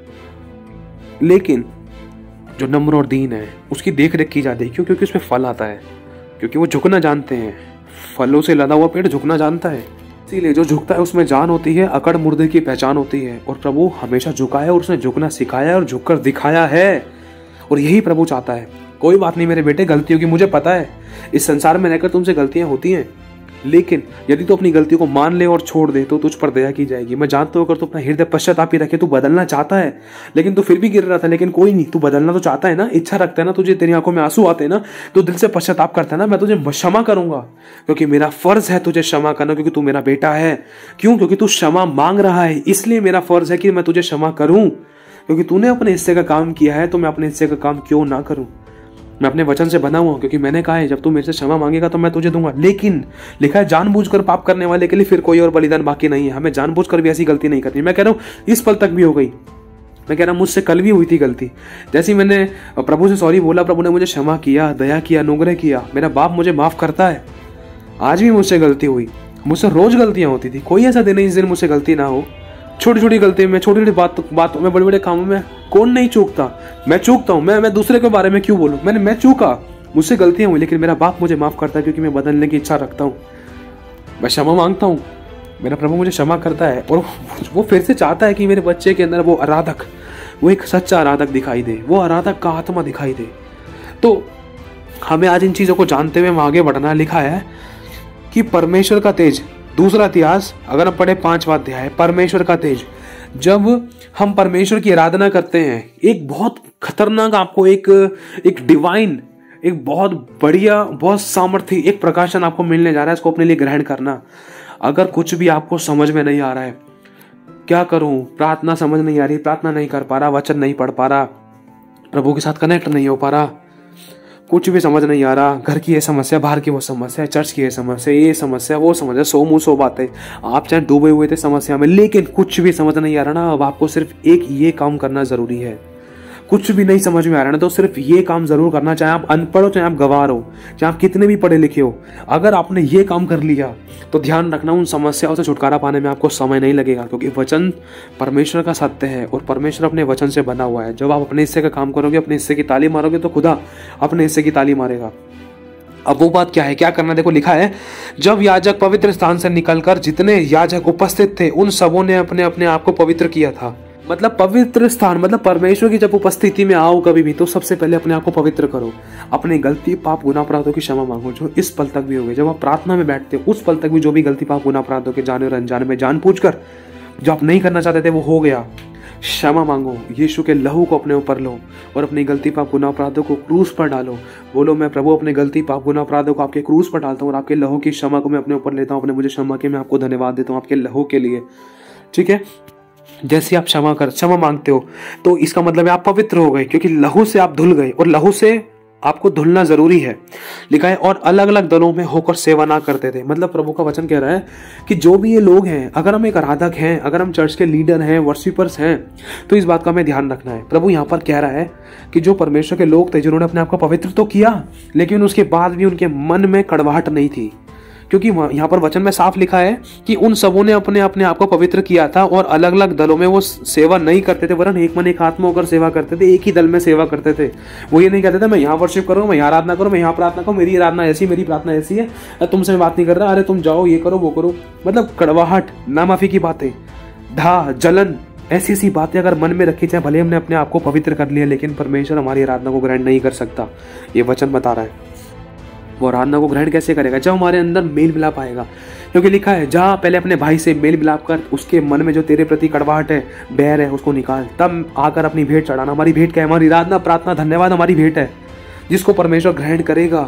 Speaker 1: लेकिन जो नम्र और दीन है उसकी देख रेख की जाती है। क्यों? क्योंकि उसमें फल आता है, क्योंकि वो झुकना जानते हैं। फलों से लदा हुआ पेड़ झुकना जानता है, इसीलिए जो झुकता है उसमें जान होती है, अकड़ मुर्दे की पहचान होती है। और प्रभु हमेशा झुका है और उसने झुकना सिखाया और झुककर दिखाया है, और यही प्रभु चाहता है। कोई बात नहीं मेरे बेटे, गलतियों की मुझे पता है, इस संसार में रहकर तुमसे गलतियां होती हैं, लेकिन यदि तू अपनी गलतियों को मान ले और छोड़ दे तो तुझ पर दया की जाएगी। मैं जानता हूं अगर तू अपना हृदय पश्चातापी रखे, तू बदलना चाहता है, लेकिन तू फिर भी गिर रहा था, लेकिन कोई नहीं, तू बदलना तो चाहता है ना, इच्छा रखता है ना, तुझे तेरी आंखों में आंसू आते हैं ना, तो दिल से पश्चाताप करता है ना, मैं तुझे क्षमा करूंगा, क्योंकि मेरा फर्ज है तुझे क्षमा करना, क्योंकि तू मेरा बेटा है। क्यों? क्योंकि तू क्षमा मांग रहा है, इसलिए मेरा फर्ज है कि मैं तुझे क्षमा करूं। क्योंकि तूने अपने हिस्से का काम किया है तो मैं अपने हिस्से का काम क्यों ना करूं। मैं अपने वचन से बना हुआ हूं, क्योंकि मैंने कहा है जब तू मेरे से क्षमा मांगेगा तो मैं तुझे दूंगा। लेकिन लिखा है जानबूझकर पाप करने वाले के लिए फिर कोई और बलिदान बाकी नहीं है। हमें जानबूझकर भी ऐसी गलती नहीं करनी। मैं कह रहा हूं इस पल तक भी हो गई, मैं कह रहा हूं मुझसे कल भी हुई थी गलती। जैसी मैंने प्रभु से सॉरी बोला, प्रभु ने मुझे क्षमा किया, दया किया, अनुग्रह किया, मेरा बाप मुझे माफ करता है। आज भी मुझसे गलती हुई, मुझसे रोज गलतियां होती थी, कोई ऐसा दिन नहीं जिस दिन मुझसे गलती ना हो। छोटी छोटी गलती में, छोटी छोटी बात बातों में, बड़े बड़े कामों में कौन नहीं चूकता? मैं चूकता हूँ। मैं मैं दूसरे के बारे में क्यों बोलूँ? मैंने मैं चूका, मुझसे गलतियां हुई, लेकिन मेरा बाप मुझे माफ करता है क्योंकि मैं बदलने की इच्छा रखता हूँ। मैं क्षमा मांगता हूँ, मेरा प्रभु मुझे क्षमा करता है और वो फिर से चाहता है कि मेरे बच्चे के अंदर वो आराधक, वो एक सच्चा आराधक दिखाई दे, वो आराधक का आत्मा दिखाई दे। तो हमें आज इन चीज़ों को जानते हुए आगे बढ़ना। लिखा है कि परमेश्वर का तेज, दूसरा इतिहास अगर हम पढ़े पांचवा अध्याय, परमेश्वर का तेज। जब हम परमेश्वर की आराधना करते हैं, एक बहुत खतरनाक आपको एक एक डिवाइन, एक बहुत बढ़िया, बहुत सामर्थ्य, एक प्रकाशन आपको मिलने जा रहा है। इसको अपने लिए ग्रहण करना। अगर कुछ भी आपको समझ में नहीं आ रहा है, क्या करूं, प्रार्थना समझ नहीं आ रही, प्रार्थना नहीं कर पा रहा, वचन नहीं पढ़ पा रहा, प्रभु के साथ कनेक्ट नहीं हो पा रहा, कुछ भी समझ नहीं आ रहा, घर की ये समस्या, बाहर की वो समस्या, चर्च की ये समस्या, ये समस्या, वो समस्या, सौ मुंह सौ बातें, आप चाहे डूबे हुए थे समस्या में, लेकिन कुछ भी समझ नहीं आ रहा ना, अब आपको सिर्फ एक ये काम करना जरूरी है। कुछ भी नहीं समझ में आ रहा ना, तो सिर्फ ये काम जरूर करना, चाहे आप अनपढ़ हो, चाहे आप गवार हो, चाहे आप कितने भी पढ़े लिखे हो। अगर आपने ये काम कर लिया तो ध्यान रखना, उन समस्याओं से छुटकारा पाने में आपको समय नहीं लगेगा, क्योंकि वचन परमेश्वर का सत्य है और परमेश्वर अपने वचन से बना हुआ है। जब आप अपने हिस्से का काम करोगे, अपने हिस्से की ताली मारोगे, तो खुदा अपने हिस्से की ताली मारेगा। अब वो बात क्या है, क्या करना? देखो लिखा है, जब याजक पवित्र स्थान से निकलकर जितने याजक उपस्थित थे उन सबों ने अपने अपने आप को पवित्र किया था। मतलब पवित्र स्थान, मतलब परमेश्वर की जब उपस्थिति में आओ कभी भी, तो सबसे पहले अपने आप को पवित्र करो। अपनी गलती, पाप, गुनाह, अपराधों की क्षमा मांगो, जो इस पल तक भी हो गए। जब आप प्रार्थना में बैठते हो उस पल तक भी जो भी गलती, पाप, गुनाह, अपराधों के जाने और अनजाने में जान पूछ कर जो आप नहीं करना चाहते थे वो हो गया, क्षमा मांगो। यीशु के लहू को अपने ऊपर लो और अपनी गलती, पाप, गुनाह, अपराधों को क्रूस पर डालो। बोलो, मैं प्रभु अपने गलती, पाप, गुनाह, अपराधों को आपके क्रूस पर डालता हूँ और आपके लहू की क्षमा को मैं अपने ऊपर लेता हूँ। अपने मुझे क्षमा के मैं आपको धन्यवाद देता हूँ आपके लहू के लिए। ठीक है, जैसे आप क्षमा कर क्षमा मांगते हो तो इसका मतलब है आप पवित्र हो गए, क्योंकि लहू से आप धुल गए और लहू से आपको धुलना जरूरी है। लिखा है, और अलग अलग दलों में होकर सेवा ना करते थे। मतलब प्रभु का वचन कह रहा है कि जो भी ये लोग हैं, अगर हम एक आराधक हैं, अगर हम चर्च के लीडर हैं, वर्शिपर्स हैं, तो इस बात का हमें ध्यान रखना है। प्रभु यहाँ पर कह रहा है कि जो परमेश्वर के लोग थे, जिन्होंने अपने आप को पवित्र तो किया, लेकिन उसके बाद भी उनके मन में कड़वाहट नहीं थी, क्योंकि यहाँ पर वचन में साफ लिखा है कि उन सबों ने अपने अपने आप को पवित्र किया था और अलग अलग दलों में वो सेवा नहीं करते थे, वरन एक मन एक आत्मा होकर सेवा करते थे, एक ही दल में सेवा करते थे। वो ये नहीं कहते थे मैं यहाँ वर्शिप करूँ, मैं यहाँ आराधना करूँ, मैं यहाँ प्रार्थना करूँ, मेरी आराधना ऐसी, मेरी प्रार्थना ऐसी है, तुमसे मैं बात नहीं कर रहा, अरे तुम जाओ, ये करो, वो करो। मतलब कड़वाहट, नामाफी की बातें, धा, जलन, ऐसी ऐसी बातें अगर मन में रखी जाए, भले हमने अपने आप को पवित्र कर लिया, लेकिन परमेश्वर हमारी आराधना को ग्रहण नहीं कर सकता। ये वचन बता रहा है। वो आराधना को ग्रहण कैसे करेगा? जब हमारे अंदर मेल मिलाप आएगा, क्योंकि लिखा है, जहाँ पहले अपने भाई से मेल मिलाप कर, उसके मन में जो तेरे प्रति कड़वाहट है, बैर है, उसको निकाल, तब आकर अपनी भेंट चढ़ाना। हमारी भेंट क्या है? हमारी आराधना, प्रार्थना, धन्यवाद हमारी भेंट है, जिसको परमेश्वर ग्रहण करेगा।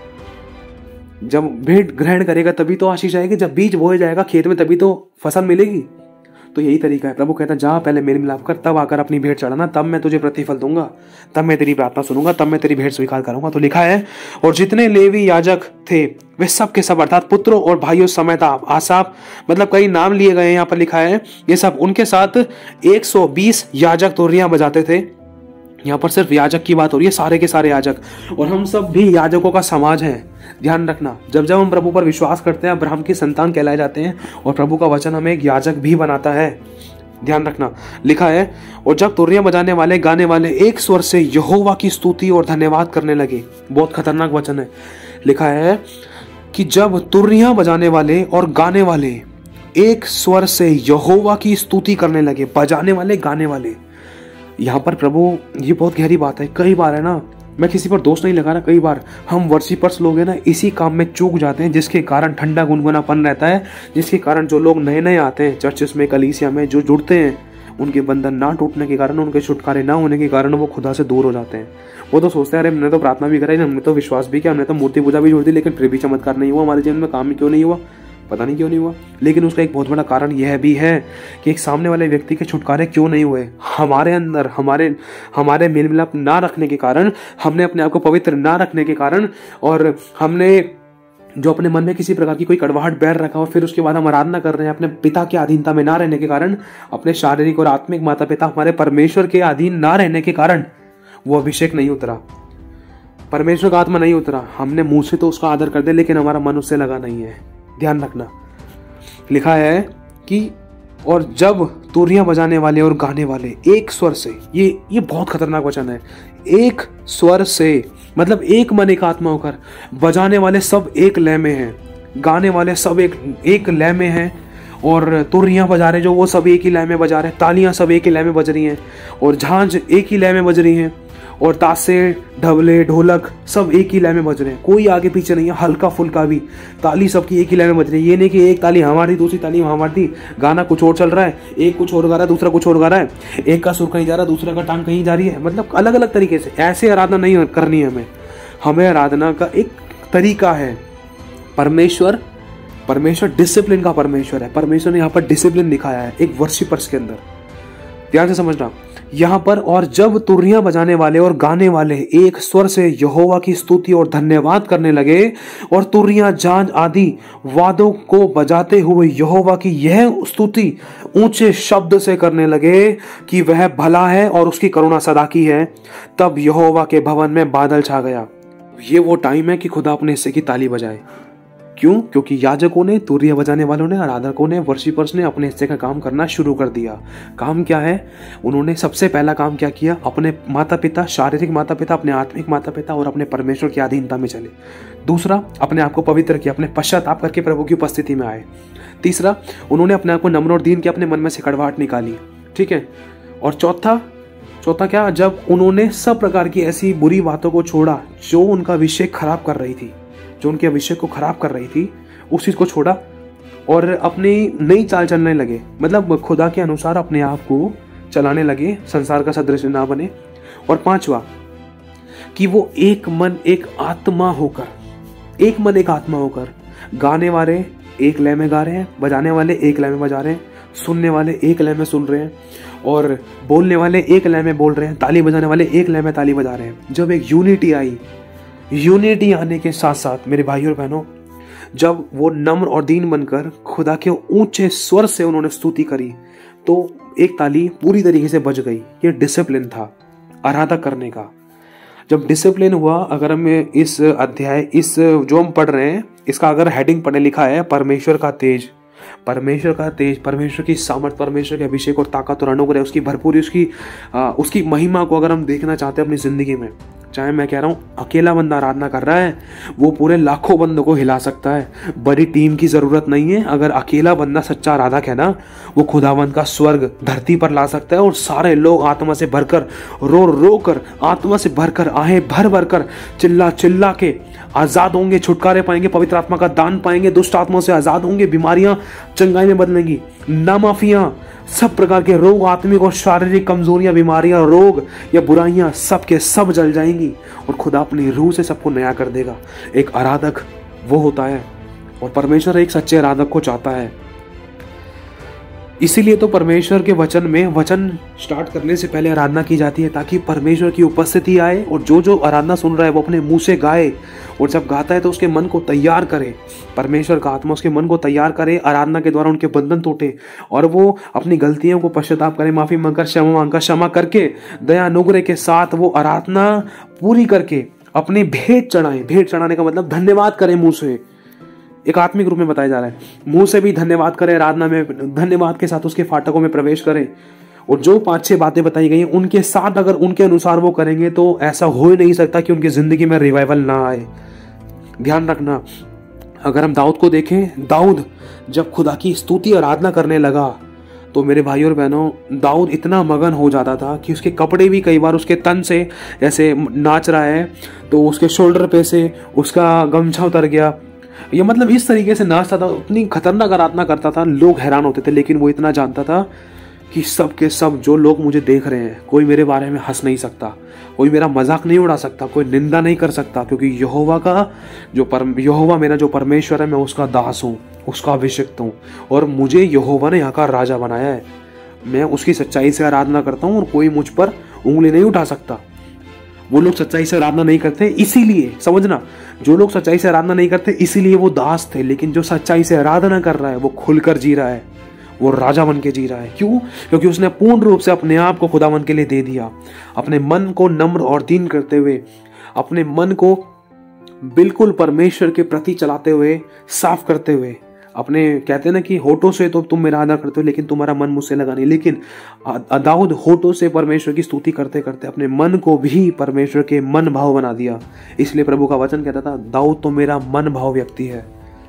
Speaker 1: जब भेंट ग्रहण करेगा तभी तो आशीष आएगी, जब बीज बोया जाएगा खेत में तभी तो फसल मिलेगी। तो यही तरीका है। प्रभु कहता है, जहाँ पहले मेल मिलाप कर, तब आकर अपनी भेंट चढ़ाना, तब मैं तुझे प्रतिफल दूंगा, तब मैं तेरी प्रार्थना सुनूंगा, तब मैं तेरी भेंट स्वीकार करूंगा। तो लिखा है, और जितने लेवी याजक थे वे सब के सब, अर्थात पुत्रों और भाइयों समेत आसाफ, मतलब कई नाम लिए गए हैं यहाँ पर लिखा है, ये सब उनके साथ एक सौ बीस याजक तुरहियां बजाते थे। यहाँ पर सिर्फ याजक की बात हो रही है, सारे के सारे याजक, और हम सब भी याजकों का समाज है। ध्यान रखना, जब जब हम प्रभु पर विश्वास करते हैं, अब्राहम की संतान कहलाए जाते हैं, और प्रभु का वचन हमें एक याजक भी बनाता है। ध्यान रखना, लिखा है, और जब तुरहियां बजाने वाले, गाने वाले एक स्वर से यहोवा की स्तुति और धन्यवाद करने लगे। बहुत खतरनाक वचन है। लिखा है कि जब तुरहियां बजाने वाले और गाने वाले एक स्वर से यहोवा की स्तुति करने लगे, बजाने वाले, गाने वाले। यहाँ पर प्रभु, ये बहुत गहरी बात है। कई बार है ना, मैं किसी पर दोष नहीं लगा रहा, कई बार हम वर्शिपर्स लोग हैं ना, इसी काम में चूक जाते हैं, जिसके कारण ठंडा गुनगुनापन रहता है, जिसके कारण जो लोग नए नए आते हैं चर्चेस में, कलीसिया में, जो जुड़ते हैं, उनके बंधन ना टूटने के कारण, उनके छुटकारे ना होने के कारण वो खुदा से दूर हो जाते हैं। वो तो सोचते हैं, अरे हमने तो प्रार्थना भी कराई, हमने तो विश्वास भी किया, हमने तो मूर्ति पूजा भी जोड़ दी, लेकिन फिर भी चमत्कार नहीं हुआ, हमारे जीवन में काम क्यों नहीं हुआ, पता नहीं क्यों नहीं हुआ। लेकिन उसका एक बहुत बड़ा कारण यह भी है कि एक सामने वाले व्यक्ति के छुटकारे क्यों नहीं हुए। हमारे अंदर हमारे हमारे मेल मिलाप ना रखने के कारण, हमने अपने आप को पवित्र ना रखने के कारण, और हमने जो अपने मन में किसी प्रकार की कोई कड़वाहट बैर रखा और फिर उसके बाद हम आराधना कर रहे हैं, अपने पिता की अधीनता में ना रहने के कारण, अपने शारीरिक और आत्मिक माता पिता हमारे परमेश्वर के अधीन ना रहने के कारण वो अभिषेक नहीं उतरा, परमेश्वर का आत्मा नहीं उतरा। हमने मुंह से तो उसका आदर कर दिया, लेकिन हमारा मन उससे लगा नहीं है। ध्यान रखना, लिखा है कि और जब तुरियां बजाने वाले और गाने वाले एक स्वर से, ये ये बहुत खतरनाक वचन है, एक स्वर से मतलब एक मन एक आत्मा होकर, बजाने वाले सब एक लय में हैं, गाने वाले सब एक एक लय में हैं, और तुरियां बजा रहे जो वो सब एक ही लय में बजा रहे हैं, तालियां सब एक ही लय में बज रही हैं, और झांझ एक ही लय में बज रही हैं, और तासे ढबले ढोलक सब एक ही लय में बज रहे हैं, कोई आगे पीछे नहीं है, हल्का फुल्का भी ताली सबकी एक ही लय में बज रही है। ये नहीं कि एक ताली हमारी दूसरी ताली हमारी, गाना कुछ और चल रहा है, एक कुछ और गा रहा है दूसरा कुछ और गा रहा है, एक का सुर कहीं जा रहा है दूसरा का टांग कहीं जा रही है, मतलब अलग अलग तरीके से। ऐसे आराधना नहीं करनी है हमें हमें आराधना का एक तरीका है। परमेश्वर परमेश्वर डिसिप्लिन का परमेश्वर है। परमेश्वर ने यहाँ पर डिसिप्लिन दिखाया है एक वर्शिपर्स के अंदर, ध्यान से समझना यहाँ पर। और जब तुरियां बजाने वाले और गाने वाले एक स्वर से यहोवा की स्तुति और धन्यवाद करने लगे, और तुरियां झांझ आदि वाद्यों को बजाते हुए यहोवा की यह स्तुति ऊंचे शब्द से करने लगे कि वह भला है और उसकी करुणा सदा की है, तब यहोवा के भवन में बादल छा गया। ये वो टाइम है कि खुदा अपने हिस्से की ताली बजाए। क्यों? क्योंकि याजकों ने, तुरियां बजाने वालों ने, आराधकों ने, वर्शिपर्स ने अपने हिस्से का काम करना शुरू कर दिया। काम क्या है? उन्होंने सबसे पहला काम क्या किया? अपने माता पिता, शारीरिक माता पिता, अपने आत्मिक माता पिता और अपने परमेश्वर की अधीनता में चले। दूसरा, अपने आप को पवित्र किया, अपने पश्चाताप करके प्रभु की उपस्थिति में आए। तीसरा, उन्होंने अपने आप को नम्र और दीन के अपने मन में से कड़वाहट निकाली, ठीक है। और चौथा चौथा क्या? जब उन्होंने सब प्रकार की ऐसी बुरी बातों को छोड़ा जो उनका विषय खराब कर रही थी, जो उनके अभिषेक को खराब कर रही थी, उस चीज को छोड़ा और अपनी नई चाल चलने लगे, मतलब खुदा के अनुसार अपने आप को चलाने लगे, संसार का सदृश ना बने। और पांचवा, कि वो एक मन एक आत्मा होकर, एक मन एक आत्मा होकर, गाने वाले एक लय में गा रहे हैं, बजाने वाले एक लय में बजा रहे हैं, सुनने वाले एक लय में सुन रहे हैं, और बोलने वाले एक लय में बोल रहे हैं, ताली बजाने वाले एक लय में ताली बजा रहे हैं। जब एक यूनिटी आई, यूनिटी आने के साथ साथ मेरे भाइयों और बहनों, जब वो नम्र और दीन बनकर खुदा के ऊंचे स्वर से उन्होंने स्तुति करी, तो एक ताली पूरी तरीके से बज गई। ये डिसिप्लिन था आराधना करने का। जब डिसिप्लिन हुआ, अगर हम इस अध्याय, इस जो हम पढ़ रहे हैं, इसका अगर हेडिंग पढ़े लिखा है परमेश्वर का तेज, परमेश्वर का तेज, परमेश्वर की सामर्थ, परमेश्वर के अभिषेक और ताकत और अनुग्रह, उसकी भरपूरी, उसकी आ, उसकी महिमा को अगर हम देखना चाहते हैं अपनी जिंदगी में, चाहे मैं कह रहा हूँ अकेला बंदा आराधना कर रहा है, वो पूरे लाखों बंदों को हिला सकता है। बड़ी टीम की जरूरत नहीं है। अगर अकेला बंदा सच्चा आराधक है ना, वो खुदावंद का स्वर्ग धरती पर ला सकता है, और सारे लोग आत्मा से भरकर, रो रो कर, आत्मा से भरकर, आहें भर भर कर, चिल्ला चिल्ला के आजाद होंगे, छुटकारे पाएंगे, पवित्र आत्मा का दान पाएंगे, दुष्ट आत्माओं से आजाद होंगे, बीमारियां चंगाई में बदलेंगी, नामाफियां, सब प्रकार के रोग, आत्मिक और शारीरिक कमजोरियां, बीमारियां, रोग या बुराइयां सब के सब जल जाएंगी, और खुदा अपनी रूह से सबको नया कर देगा। एक आराधक वो होता है, और परमेश्वर एक सच्चे आराधक को चाहता है। इसीलिए तो परमेश्वर के वचन में, वचन स्टार्ट करने से पहले आराधना की जाती है, ताकि परमेश्वर की उपस्थिति आए, और जो जो आराधना सुन रहा है वो अपने मुंह से गाए, और जब गाता है तो उसके मन को तैयार करे, परमेश्वर का आत्मा उसके मन को तैयार करे, आराधना के द्वारा उनके बंधन टूटे, और वो अपनी गलतियों को पश्चाताप करे, माफी मांगकर, क्षमा मांगकर, क्षमा करके, दया अनुग्रह के साथ वो आराधना पूरी करके अपनी भेंट चढ़ाए। भेंट चढ़ाने का मतलब धन्यवाद करें मुंह से, एक आत्मिक रूप में बताया जा रहा है। मुंह से भी धन्यवाद करें, आराधना में धन्यवाद के साथ उसके फाटकों में प्रवेश करें, और जो पांच छह बातें बताई गई उनके साथ अगर उनके अनुसार वो करेंगे तो ऐसा हो ही नहीं सकता कि उनकी जिंदगी में रिवाइवल ना आए। ध्यान रखना, अगर हम दाऊद को देखें, दाऊद जब खुदा की स्तुति आराधना करने लगा, तो मेरे भाइयों और बहनों, दाऊद इतना मगन हो जाता था कि उसके कपड़े भी कई बार उसके तन से, जैसे नाच रहा है तो उसके शोल्डर पे से उसका गमछा उतर गया, ये मतलब इस तरीके से नाचता था, उतनी खतरनाक आराधना करता था, लोग हैरान होते थे। लेकिन वो इतना जानता था कि सब के सब जो लोग मुझे देख रहे हैं, कोई मेरे बारे में हंस नहीं सकता, कोई मेरा मजाक नहीं उड़ा सकता, कोई निंदा नहीं कर सकता, क्योंकि यहोवा का जो परम यहोवा मेरा जो परमेश्वर है, मैं उसका दास हूँ, उसका अभिषिक्त हूँ, और मुझे यहोवा ने यहाँ का राजा बनाया है। मैं उसकी सच्चाई से आराधना करता हूँ, और कोई मुझ पर उंगली नहीं उठा सकता। वो लोग सच्चाई से आराधना नहीं करते, इसीलिए समझना, जो लोग सच्चाई से आराधना नहीं करते इसीलिए वो दास थे। लेकिन जो सच्चाई से आराधना कर रहा है वो खुलकर जी रहा है, वो राजा बन के जी रहा है। क्यों? क्योंकि उसने पूर्ण रूप से अपने आप को खुदावन के लिए दे दिया, अपने मन को नम्र और दीन करते हुए, अपने मन को बिल्कुल परमेश्वर के प्रति चलाते हुए, साफ करते हुए, अपने कहते हैं ना कि होठों से तो तुम मेरा आदर करते हो लेकिन तुम्हारा मन मुझसे लगा नहीं। लेकिन दाऊद होठों से परमेश्वर की स्तुति करते करते अपने मन को भी परमेश्वर के मन भाव बना दिया। इसलिए प्रभु का वचन कहता था, दाऊद तो मेरा मन भाव व्यक्ति है।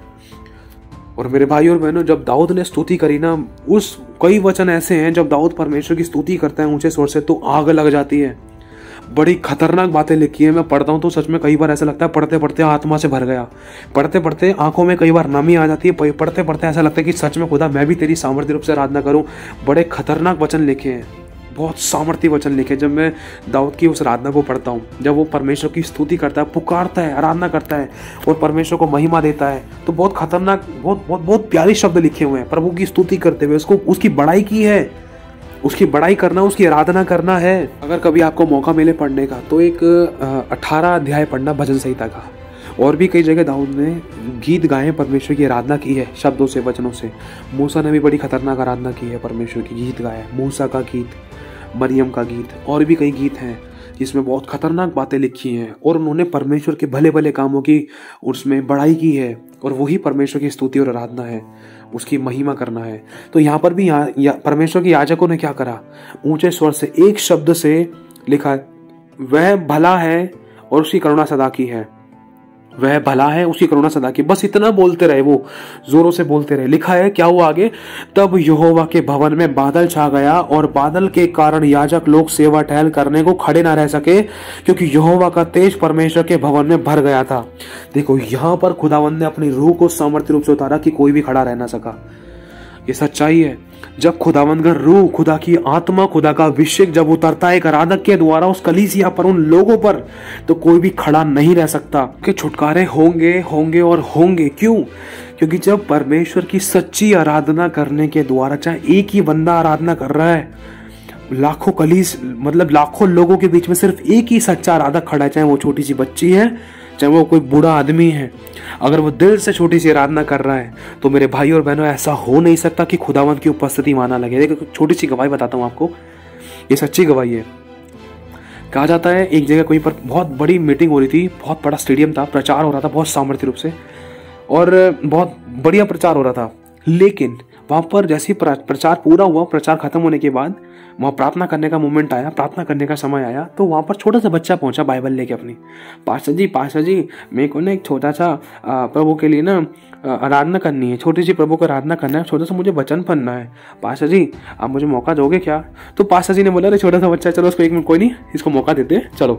Speaker 1: और मेरे भाई और बहनों, जब दाऊद ने स्तुति करी ना, उस कई वचन ऐसे हैं जब दाऊद परमेश्वर की स्तुति करता है ऊंचे स्वर से तो आग लग जाती है। बड़ी खतरनाक बातें लिखी है। मैं पढ़ता हूँ तो सच में कई बार ऐसा लगता है पढ़ते पढ़ते आत्मा से भर गया, पढ़ते पढ़ते आंखों में कई बार नमी आ जाती है, पढ़ते पढ़ते ऐसा लगता है कि सच में खुदा मैं भी तेरी सामर्थ्य रूप से आराधना करूँ। बड़े खतरनाक वचन लिखे हैं, बहुत सामर्थ्य वचन लिखे। जब मैं दाऊद की उस आराधना को पढ़ता हूँ, जब वो परमेश्वर की स्तुति करता है, पुकारता है, आराधना करता है और परमेश्वर को महिमा देता है, तो बहुत खतरनाक, बहुत बहुत बहुत प्यारे शब्द लिखे हुए हैं। प्रभु की स्तुति करते हुए उसको, उसकी बड़ाई की है, उसकी बड़ाई करना, उसकी आराधना करना है। अगर कभी आपको मौका मिले पढ़ने का तो एक अठारह अध्याय पढ़ना भजन संहिता का। और भी कई जगह दाऊद ने गीत गाए, परमेश्वर की आराधना की है शब्दों से, वचनों से। मूसा ने भी बड़ी खतरनाक आराधना की है, परमेश्वर की गीत गाया, मूसा का गीत, मरियम का गीत, और भी कई गीत हैं जिसमें बहुत खतरनाक बातें लिखी हैं और उन्होंने परमेश्वर के भले भले कामों की उसमें बड़ाई की है। और वही परमेश्वर की स्तुति और आराधना है, उसकी महिमा करना है। तो यहाँ पर भी यहाँ या, परमेश्वर के याजकों ने क्या करा, ऊंचे स्वर से एक शब्द से लिखा, वह भला है और उसकी करुणा सदा की है, वह भला है उसकी करुणा सदा की। बस इतना बोलते रहे, वो जोरों से बोलते रहे। लिखा है क्या हुआ आगे, तब यहोवा के भवन में बादल छा गया और बादल के कारण याजक लोग सेवा टहल करने को खड़े ना रह सके, क्योंकि यहोवा का तेज परमेश्वर के भवन में भर गया था। देखो, यहां पर खुदावंद ने अपनी रूह को सामर्थ्य रूप से उतारा कि कोई भी खड़ा रह ना सका। ये सच्चाई है। जब खुदावंद का रूह, खुदा की आत्मा, खुदा का अभिषेक जब उतरता है एक आराधक के द्वारा उस कलीसिया पर, उन लोगों पर, तो कोई भी खड़ा नहीं रह सकता कि छुटकारे होंगे होंगे और होंगे। क्यों? क्योंकि जब परमेश्वर की सच्ची आराधना करने के द्वारा, चाहे एक ही बंदा आराधना कर रहा है, लाखों कलीस मतलब लाखों लोगों के बीच में सिर्फ एक ही सच्चा आराधक खड़ा है, चाहे वो छोटी सी बच्ची है, चाहे वो कोई बूढ़ा आदमी है, अगर वो दिल से छोटी सी आराधना कर रहा है, तो मेरे भाई और बहनों, ऐसा हो नहीं सकता कि खुदावंद की उपस्थिति माना लगे। देखो, छोटी सी गवाही बताता हूँ आपको, ये सच्ची गवाही है। कहा जाता है एक जगह कोई पर बहुत बड़ी मीटिंग हो रही थी, बहुत बड़ा स्टेडियम था, प्रचार हो रहा था बहुत सामर्थ्य रूप से और बहुत बढ़िया प्रचार हो रहा था। लेकिन वहां पर जैसे ही प्रचार पूरा हुआ, प्रचार खत्म होने के बाद वहां प्रार्थना करने का मोमेंट आया, प्रार्थना करने का समय आया, तो वहां पर छोटा सा बच्चा पहुंचा बाइबल लेके अपनी। पास्टर जी पास्टर जी मेरे को ना एक छोटा सा प्रभु के लिए ना आराधना करनी है, छोटी सी प्रभु को आराधना करना है, छोटा सा मुझे वचन पढ़ना है, पास्टर जी आप मुझे मौका दोगे क्या? तो पास्टर जी ने बोला, अरे छोटा सा बच्चा, चलो उसको एक मिनट, कोई नहीं, इसको मौका देते हैं, चलो।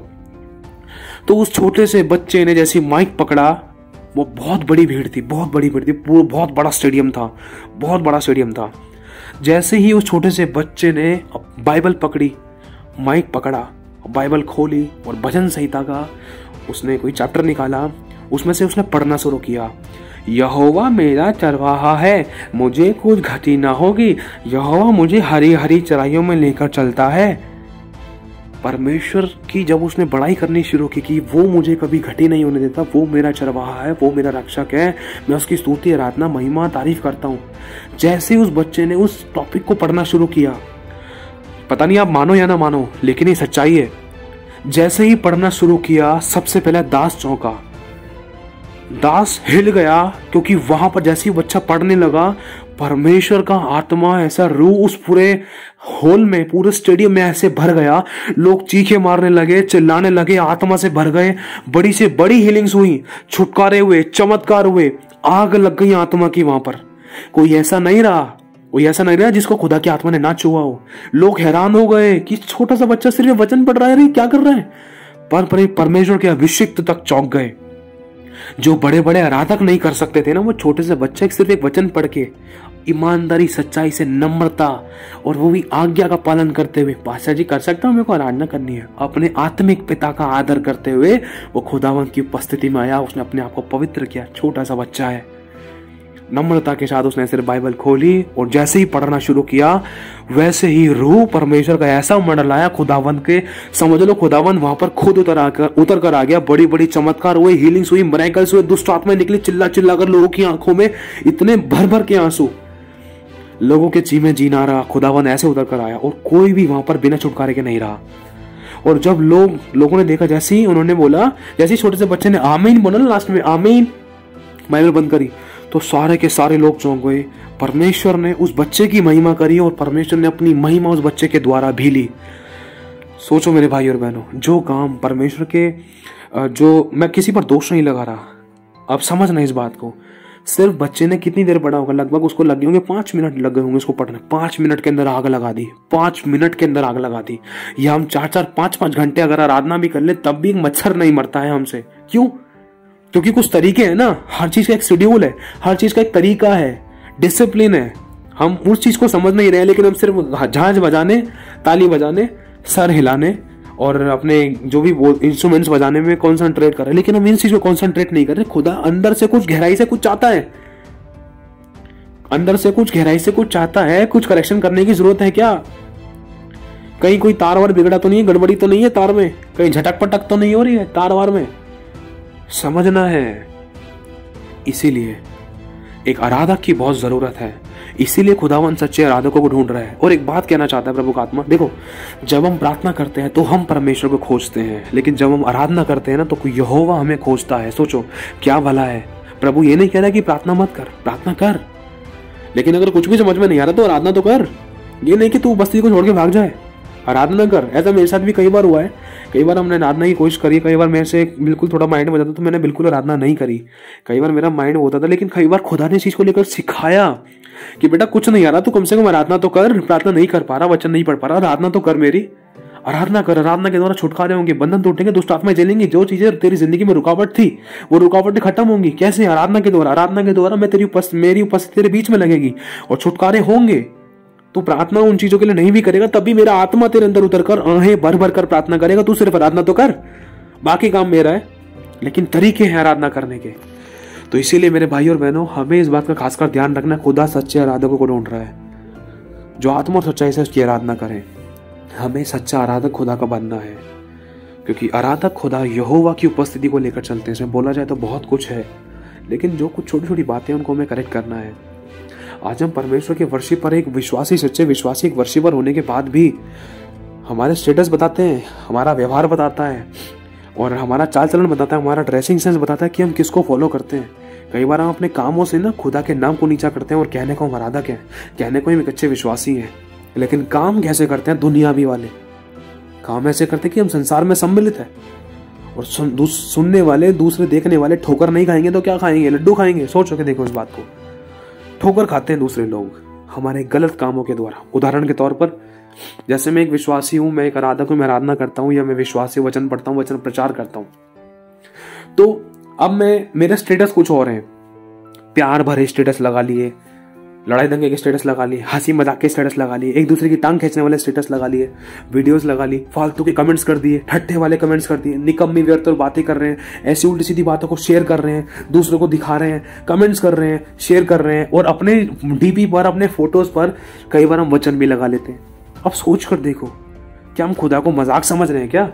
Speaker 1: तो उस छोटे से बच्चे ने जैसे माइक पकड़ा, वो बहुत बड़ी भीड़ थी, बहुत बड़ी भीड़ थी, पूरा बहुत बड़ा स्टेडियम था, बहुत बड़ा स्टेडियम था। जैसे ही उस छोटे से बच्चे ने बाइबल पकड़ी, माइक पकड़ा, बाइबल खोली और भजन संहिता का उसने कोई चैप्टर निकाला, उसमें से उसने पढ़ना शुरू किया। यहोवा मेरा चरवाहा है, मुझे कुछ घटी ना होगी, यहोवा मुझे हरी हरी चराइयों में लेकर चलता है। परमेश्वर की जब उसने बड़ाई करनी शुरू की कि वो मुझे कभी घटी नहीं होने देता, वो मेरा चरवाहा है, वो मेरा रक्षक है, मैं उसकी स्तुति, आराधना, महिमा, तारीफ करता हूँ। जैसे उस बच्चे ने उस टॉपिक को पढ़ना शुरू किया, पता नहीं आप मानो या ना मानो, लेकिन ये सच्चाई है, जैसे ही पढ़ना शुरू किया, सबसे पहले दास चौंका, दास हिल गया, क्योंकि वहां पर जैसे ही बच्चा पढ़ने लगा, परमेश्वर का आत्मा, ऐसा रूह उस पूरे हॉल में, पूरे स्टेडियम में ऐसे भर गया, लोग चीखे मारने लगे, चिल्लाने लगे, आत्मा से भर गए, बड़ी से बड़ी हीलिंग्स हुई, छुटकारे हुए, चमत्कार हुए, आग लग गई आत्मा की। वहां पर कोई ऐसा नहीं रहा, कोई ऐसा नहीं रहा जिसको खुदा की आत्मा ने ना छुआ हो। लोग हैरान हो गए कि छोटा सा बच्चा सिर्फ वचन पढ़ रहा है, क्या कर रहा है, पर परमेश्वर के अभिषिक्त तक चौंक गए। जो बड़े बड़े आराधक नहीं कर सकते थे ना, वो छोटे से बच्चे सिर्फ एक वचन पढ़ के ईमानदारी, सच्चाई से, नम्रता और वो भी आज्ञा का पालन करते हुए, पास्टर जी कर सकता हूं, मेरे को आराधना करनी है, अपने आत्मिक पिता का आदर करते हुए वो खुदावंत की उपस्थिति में आया, उसने अपने आप को पवित्र किया। छोटा सा बच्चा है, नम्रता के साथ उसने सिर्फ बाइबल खोली और जैसे ही पढ़ना शुरू किया, वैसे ही रूह परमेश्वर का ऐसा मंडल आया, खुदावंत के, समझ लो खुदावंत वहां पर खुद उतर आकर उतर कर आ गया। बड़ी बड़ी चमत्कार हुए, हीलिंग्स हुई, मिरेकल्स हुए, दुष्ट आत्माएं निकली, चिल्ला चिल्ला कर लोगों की आंखों में इतने भर भर के आंसू, लोगों के जी में जी ना रहा, खुदावंत ऐसे उतर कर आया और कोई भी वहां पर बिना छुटकारे के नहीं रहा। और जब लोग लोगों ने देखा, जैसे ही उन्होंने बोला, जैसे ही छोटे से बच्चे ने आमीन बोला ना लास्ट में, आमीन, बाइबल बंद करी, तो सारे के सारे लोग चौंक गए। परमेश्वर ने उस बच्चे की महिमा करी और परमेश्वर ने अपनी महिमा उस बच्चे के द्वारा भी ली। सोचो मेरे भाई और बहनों, जो काम परमेश्वर के, जो मैं किसी पर दोष नहीं लगा रहा, अब समझना इस बात को, सिर्फ बच्चे ने कितनी देर पढ़ा होगा, लगभग उसको लगे होंगे पांच मिनट लग गए होंगे उसको पढ़ने। पांच मिनट के अंदर आग लगा दी, पांच मिनट के अंदर आग लगा दी। या हम चार चार पांच पांच घंटे अगर आराधना भी कर ले तब भी मच्छर नहीं मरता है हमसे। क्यों? क्योंकि कुछ तरीके हैं ना, हर चीज का एक शेड्यूल है, हर चीज का एक तरीका है, डिसिप्लिन है। हम उस चीज को समझ नहीं रहे, लेकिन हम सिर्फ झांझ बजाने, ताली बजाने, सर हिलाने और अपने जो भी इंस्ट्रूमेंट्स बजाने में कॉन्सेंट्रेट कर रहे हैं, लेकिन हम इन चीज को कॉन्सेंट्रेट नहीं कर रहे। खुदा अंदर से कुछ गहराई से कुछ चाहता है, अंदर से कुछ गहराई से कुछ चाहता है। कुछ करेक्शन करने की जरूरत है क्या? कहीं कोई तार वार बिगड़ा तो नहीं है, गड़बड़ी तो नहीं है तार में, कहीं झटक पटक तो नहीं हो रही है तार वार में? समझना है। इसीलिए एक आराधक की बहुत जरूरत है, इसीलिए खुदावन सच्चे आराधकों को ढूंढ रहा है। और एक बात कहना चाहता है प्रभु का आत्मा, देखो, जब हम प्रार्थना करते हैं तो हम परमेश्वर को खोजते हैं, लेकिन जब हम आराधना करते हैं ना तो यहोवा हमें खोजता है। सोचो क्या भला है। प्रभु ये नहीं कह रहा कि प्रार्थना मत कर, प्रार्थना कर, लेकिन अगर कुछ भी समझ में नहीं आ रहा तो आराधना तो कर। ये नहीं कि तू बस्ती को छोड़ के भाग जाए, आराधना कर। ऐसा मेरे साथ भी कई बार हुआ है। कई बार हमने आराधना की कोशिश करी, कई बार मेरे से बिल्कुल थोड़ा माइंड हो जाता तो मैंने बिल्कुल आराधना नहीं करी। कई बार मेरा माइंड होता था, लेकिन कई बार खुदा ने इस चीज को लेकर सिखाया कि बेटा कुछ नहीं आ रहा, तू कम से कम आराधना तो कर। प्रार्थना नहीं कर पा रहा, वचन नहीं पढ़ पा रहा, आराधना तो कर मेरी, आराधना कर। आराधना के द्वारा छुटकारे होंगे, बंधन टूटेंगे, दुष्ट आत्माएं जलेंगी। जो चीजें तेरी जिंदगी में रुकावट थी वो रुकावटें खत्म होंगी। कैसे? आराधना के द्वारा। आराधना के द्वारा मैं तेरी उपस्थिति, मेरी उपस्थिति तेरे बीच में लगेगी और छुटकारे होंगे। तू प्रार्थना उन चीजों के लिए नहीं भी करेगा तब भी मेरा आत्मा तेरे अंदर उतर कर आहें भर भर कर प्रार्थना करेगा। तू सिर्फ आराधना तो कर, बाकी काम मेरा है, लेकिन तरीके हैं आराधना करने के। तो इसीलिए मेरे भाई और बहनों, हमें इस बात का खासकर ध्यान रखना, खुदा सच्चे आराधकों को ढूंढ रहा है जो आत्मा और सच्चाई से उसकी आराधना करें। हमें सच्चा आराधक खुदा का बनना है, क्योंकि आराधक खुदा यहोवा की उपस्थिति को लेकर चलते हैं। इसमें बोला जाए तो बहुत कुछ है, लेकिन जो कुछ छोटी छोटी बातें उनको हमें करेक्ट करना है। आज हम परमेश्वर के वर्शिप पर, एक विश्वासी, सच्चे विश्वासी एक वर्शिपर होने के बाद भी हमारे स्टेटस बताते हैं, हमारा व्यवहार बताता है और हमारा चाल चलन बताता है, हमारा ड्रेसिंग सेंस बताता है कि हम किसको फॉलो करते हैं। कई बार हम अपने कामों से ना खुदा के नाम को नीचा करते हैं और कहने को हम आराधक हैं, कहने को हम एक अच्छे विश्वासी हैं, लेकिन काम कैसे करते हैं? दुनियावी वाले काम ऐसे करते हैं कि हम संसार में सम्मिलित है और सुन, सुनने वाले, दूसरे देखने वाले ठोकर नहीं खाएंगे तो क्या खाएंगे? लड्डू खाएंगे। सोच के देखो इस बात को। ठोकर खाते हैं दूसरे लोग हमारे गलत कामों के द्वारा। उदाहरण के तौर पर, जैसे मैं एक विश्वासी हूं, मैं एक आराधक हूं, मैं आराधना करता हूं, या मैं विश्वासी वचन पढ़ता हूं, वचन प्रचार करता हूं, तो अब मैं, मेरे स्टेटस कुछ और हैं। प्यार भरे स्टेटस लगा लिए, लड़ाई दंगे के स्टेटस लगा लिए, हंसी मजाक के स्टेटस लगा लिए, एक दूसरे की टांग खींचने वाले स्टेटस लगा लिए, वीडियोस लगा ली, फालतू के कमेंट्स कर दिए, ठट्ठे वाले कमेंट्स कर दिए, निकम्मी व्यर्थ और बातें कर रहे हैं, ऐसी उल्टी सीधी बातों को शेयर कर रहे हैं, दूसरों को दिखा रहे हैं, कमेंट्स कर रहे हैं, शेयर कर रहे हैं, और अपने डीपी पर, अपने फोटोज पर कई बार हम वचन भी लगा लेते हैं। अब सोच कर देखो, क्या हम खुदा को मजाक समझ रहे हैं क्या?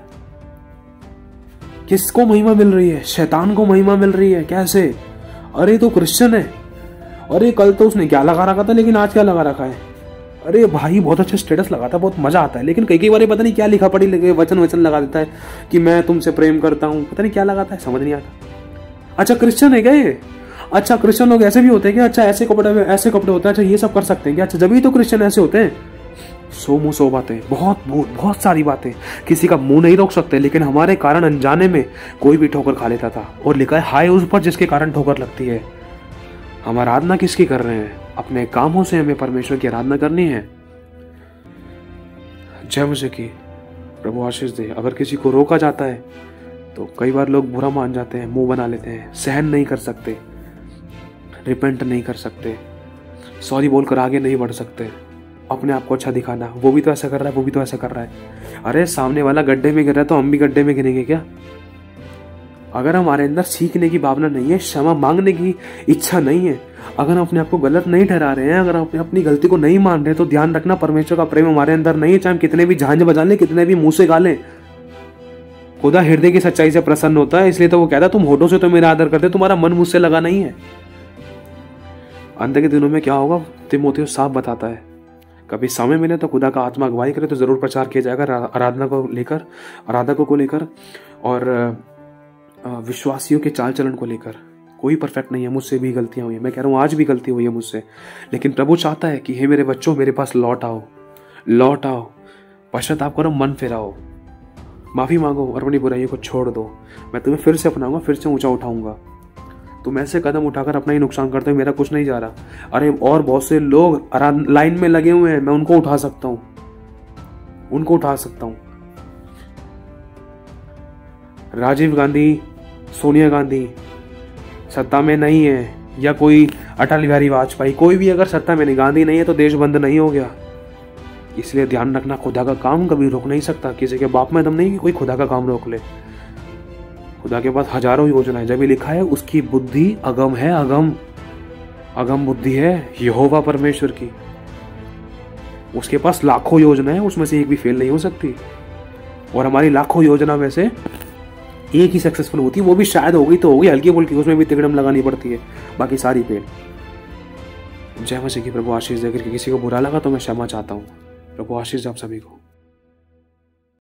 Speaker 1: किसको महिमा मिल रही है? शैतान को महिमा मिल रही है। कैसे? अरे तो क्रिश्चियन है, अरे कल तो उसने क्या लगा रखा था, लेकिन आज क्या लगा रखा है? अरे भाई बहुत अच्छा स्टेटस लगाता है, बहुत मजा आता है, लेकिन कई कई बार पता नहीं क्या लिखा पड़ी लगे, वचन वचन लगा देता है कि मैं तुमसे प्रेम करता हूँ, पता नहीं क्या लगाता है, समझ नहीं आता। अच्छा क्रिश्चियन है क्या ये? अच्छा क्रिश्चियन लोग ऐसे भी होते हैं क्या? अच्छा ऐसे कपड़े में ऐसे कपड़े होते हैं, अच्छा ये सब कर सकते हैं क्या? अच्छा जब भी तो क्रिश्चियन ऐसे होते हैं। सो मुंह सो बातें, बहुत बहुत बहुत सारी बातें, किसी का मुंह नहीं रोक सकते, लेकिन हमारे कारण अनजाने में कोई भी ठोकर खा लेता था, और लिखा है हाय उस पर जिसके कारण ठोकर लगती है। हम आराधना किसकी कर रहे हैं? अपने कामों से हमें परमेश्वर की आराधना करनी है। जय मुझे की प्रभु आशीष दे। अगर किसी को रोका जाता है तो कई बार लोग बुरा मान जाते हैं, मुंह बना लेते हैं, सहन नहीं कर सकते, रिपेंट नहीं कर सकते, सॉरी बोलकर आगे नहीं बढ़ सकते, अपने आप को अच्छा दिखाना, वो भी तो ऐसा कर रहा है, वो भी तो ऐसा कर रहा है। अरे सामने वाला गड्ढे में गिर रहा है तो हम भी गड्ढे में गिरेंगे क्या? अगर हमारे अंदर सीखने की भावना नहीं है, क्षमा मांगने की इच्छा नहीं है, अगर हम अपने आप को गलत नहीं ठहरा रहे हैं, अगर हम अपनी गलती को नहीं मान रहे, तो ध्यान रखना परमेश्वर का प्रेम हमारे अंदर नहीं है। चाहे हम कितने भी झांझ बजा लें, कितने भी मुंह से गा लें, खुदा हृदय की सच्चाई से प्रसन्न होता है। इसलिए तो वो कहता है तुम होठों से तो मेरा आदर करते, तुम्हारा मन मुझसे लगा नहीं है। अंत के दिनों में क्या होगा? तीमुथियुस साफ बताता है, कभी समय मिले तो खुदा का आत्मा अगुवाई करे तो जरूर प्रचार किया जाएगा आराधना को लेकर, आराधकों को लेकर और विश्वासियों के चाल चलन को लेकर। कोई परफेक्ट नहीं है, मुझसे भी गलतियां हुई है, मैं कह रहा हूँ आज भी गलती हुई है मुझसे, लेकिन प्रभु चाहता है कि हे मेरे बच्चों मेरे पास लौट आओ, लौट आओ, पश्चाताप करो, मन फिराओ, माफ़ी मांगो और अपनी बुराइयों को छोड़ दो, मैं तुम्हें फिर से अपनाऊंगा, फिर से ऊंचा उठाऊंगा। तुम ऐसे कदम उठाकर अपना ही नुकसान करते हो, मेरा कुछ नहीं जा रहा। अरे और बहुत से लोग लाइन में लगे हुए हैं, मैं उनको उठा सकता हूँ, उनको उठा सकता हूँ। राजीव गांधी, सोनिया गांधी सत्ता में नहीं है, या कोई अटल बिहारी वाजपेयी, कोई भी अगर सत्ता में नहीं, गांधी नहीं है तो देश बंद नहीं हो गया। इसलिए ध्यान रखना, खुदा का काम कभी रोक नहीं सकता। किसी के बाप में दम नहीं कि कोई खुदा का काम रोक ले। खुदा के पास हजारों योजनाएं, जब भी लिखा है उसकी बुद्धि अगम है, अगम अगम बुद्धि है यहोवा परमेश्वर की। उसके पास लाखों योजना है, उसमें से एक भी फेल नहीं हो सकती। और हमारी लाखों योजना में से एक ही सक्सेसफुल होती है, वो भी शायद होगी तो होगी हल्की फुल्की, उसमें भी तिकड़म लगानी पड़ती है, बाकी सारी फेल। जय मसीह की। प्रभु आशीष दे। अगर किसी को बुरा लगा तो मैं क्षमा चाहता हूँ। प्रभु आशीष दे आप सभी को।